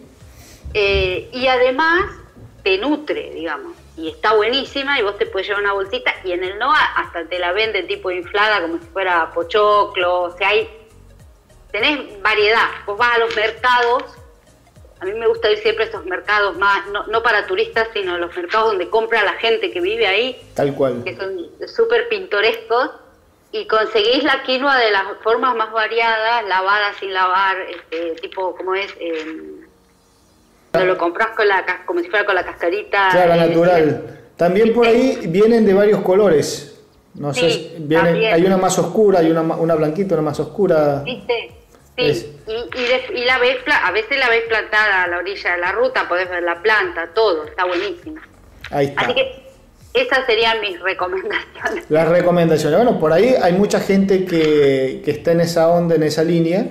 Y además te nutre, digamos, y está buenísima y vos te puedes llevar una bolsita y en el NOA hasta te la venden tipo inflada como si fuera pochoclo, o sea, tenés variedad. Vos vas a los mercados. A mí me gusta ir siempre a estos mercados más, no para turistas, sino los mercados donde compra la gente que vive ahí. Tal cual. Que son súper pintorescos. Y conseguís la quinoa de las formas más variadas, lavada, sin lavar, tipo, como es, Cuando lo compras con como si fuera con la cascarita. Claro, natural. También por ahí vienen de varios colores. No sé, Sí, hay una más oscura, hay una blanquita, una más oscura. ¿Viste? Sí, y a veces la ves plantada a la orilla de la ruta, podés ver la planta, todo, está buenísimo. Ahí está. Así que esas serían mis recomendaciones. Las recomendaciones. Bueno, por ahí hay mucha gente que está en esa onda, en esa línea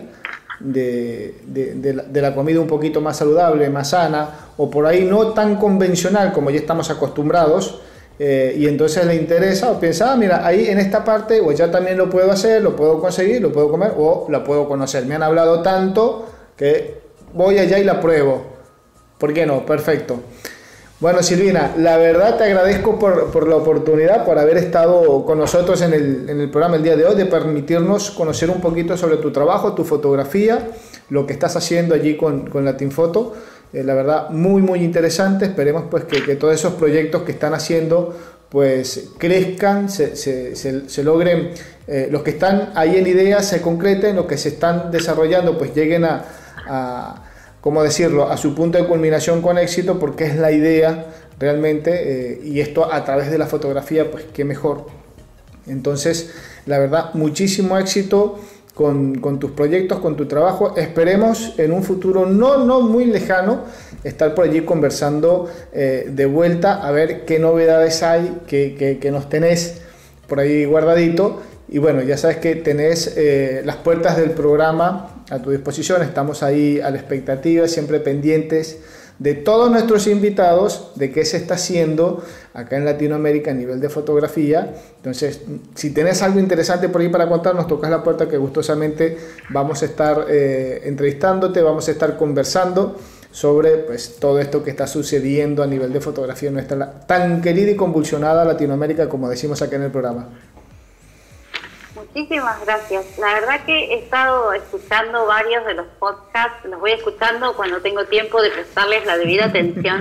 de la comida un poquito más saludable, más sana, o por ahí no tan convencional como ya estamos acostumbrados, y entonces le interesa o piensa, mira, ahí en esta parte, o ya también lo puedo hacer, lo puedo conseguir, lo puedo comer, o la puedo conocer. Me han hablado tanto que voy allá y la pruebo. ¿Por qué no? Perfecto. Bueno, Silvina, la verdad te agradezco por la oportunidad, por haber estado con nosotros en el programa el día de hoy, de permitirnos conocer un poquito sobre tu trabajo, tu fotografía, lo que estás haciendo allí con Latinfoto. La verdad, muy, muy interesante. Esperemos pues que todos esos proyectos que están haciendo pues crezcan, se logren, los que están ahí en ideas se concreten, los que se están desarrollando pues lleguen a ¿cómo decirlo?, a su punto de culminación con éxito, porque es la idea realmente, y esto a través de la fotografía, pues qué mejor. Entonces, la verdad, muchísimo éxito con tus proyectos, con tu trabajo. Esperemos en un futuro no muy lejano estar por allí conversando de vuelta, a ver qué novedades hay, que nos tenés por ahí guardadito. Y bueno, ya sabes que tenés las puertas del programa a tu disposición. Estamos ahí a la expectativa, siempre pendientes de todos nuestros invitados, de qué se está haciendo acá en Latinoamérica a nivel de fotografía. Entonces, si tenés algo interesante por ahí para contar, nos tocas la puerta, que gustosamente vamos a estar entrevistándote, vamos a estar conversando sobre pues todo esto que está sucediendo a nivel de fotografía en nuestra tan querida y convulsionada Latinoamérica, como decimos acá en el programa. Muchísimas gracias. La verdad que he estado escuchando varios de los podcasts, los voy escuchando cuando tengo tiempo de prestarles la debida atención.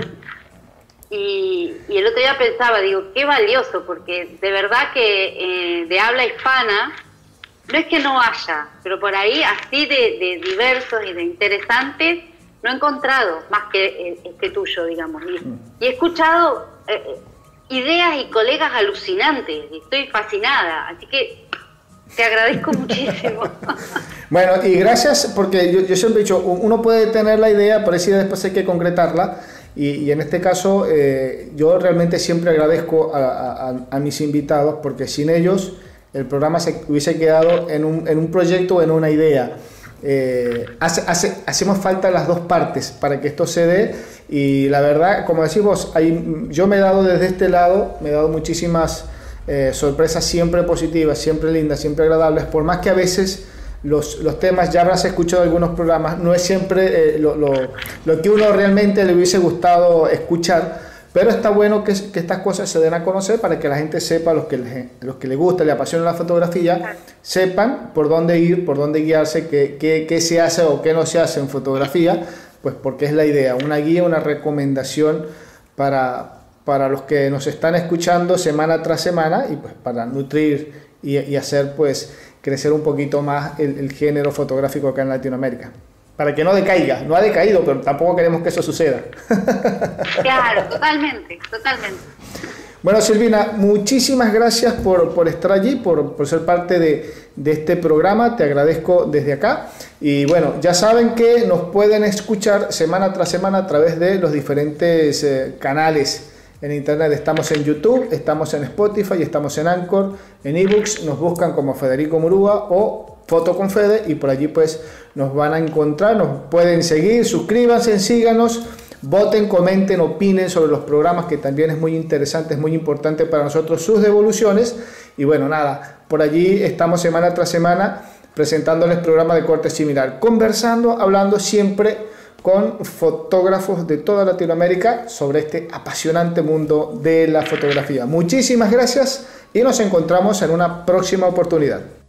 Y el otro día pensaba, digo, qué valioso, porque de verdad que de habla hispana, no es que no haya, pero por ahí así de diversos y de interesantes, no he encontrado más que este tuyo, digamos. Y he escuchado ideas y colegas alucinantes, y estoy fascinada, así que te agradezco muchísimo. Bueno, y gracias, porque yo siempre he dicho, uno puede tener la idea, pero esa idea después hay que concretarla, y en este caso yo realmente siempre agradezco a mis invitados, porque sin ellos el programa se hubiese quedado en un proyecto o en una idea. Hacemos falta las dos partes para que esto se dé, y la verdad, como decimos, yo me he dado desde este lado, me he dado muchísimas sorpresas siempre positivas, siempre lindas, siempre agradables, por más que a veces los temas, ya habrás escuchado algunos programas, no es siempre lo que uno realmente le hubiese gustado escuchar, pero está bueno que estas cosas se den a conocer para que la gente sepa, los que le gusta, le apasiona la fotografía, sepan por dónde ir, por dónde guiarse, qué se hace o qué no se hace en fotografía, pues porque es la idea, una guía, una recomendación para los que nos están escuchando semana tras semana, y pues para nutrir y hacer pues crecer un poquito más el género fotográfico acá en Latinoamérica. Para que no decaiga, no ha decaído, pero tampoco queremos que eso suceda. Claro, totalmente. Bueno, Silvina, muchísimas gracias por estar allí, por ser parte de este programa, te agradezco desde acá. Y bueno, ya saben que nos pueden escuchar semana tras semana a través de los diferentes canales en internet. Estamos en YouTube, estamos en Spotify, estamos en Anchor, en eBooks, nos buscan como Federico Murúa o Foto con Fede, y por allí pues nos van a encontrar, nos pueden seguir, suscríbanse, síganos, voten, comenten, opinen sobre los programas, que también es muy interesante, es muy importante para nosotros sus devoluciones. Y bueno, nada, por allí estamos semana tras semana presentándoles programas de corte similar, conversando, hablando siempre con fotógrafos de toda Latinoamérica sobre este apasionante mundo de la fotografía. Muchísimas gracias y nos encontramos en una próxima oportunidad.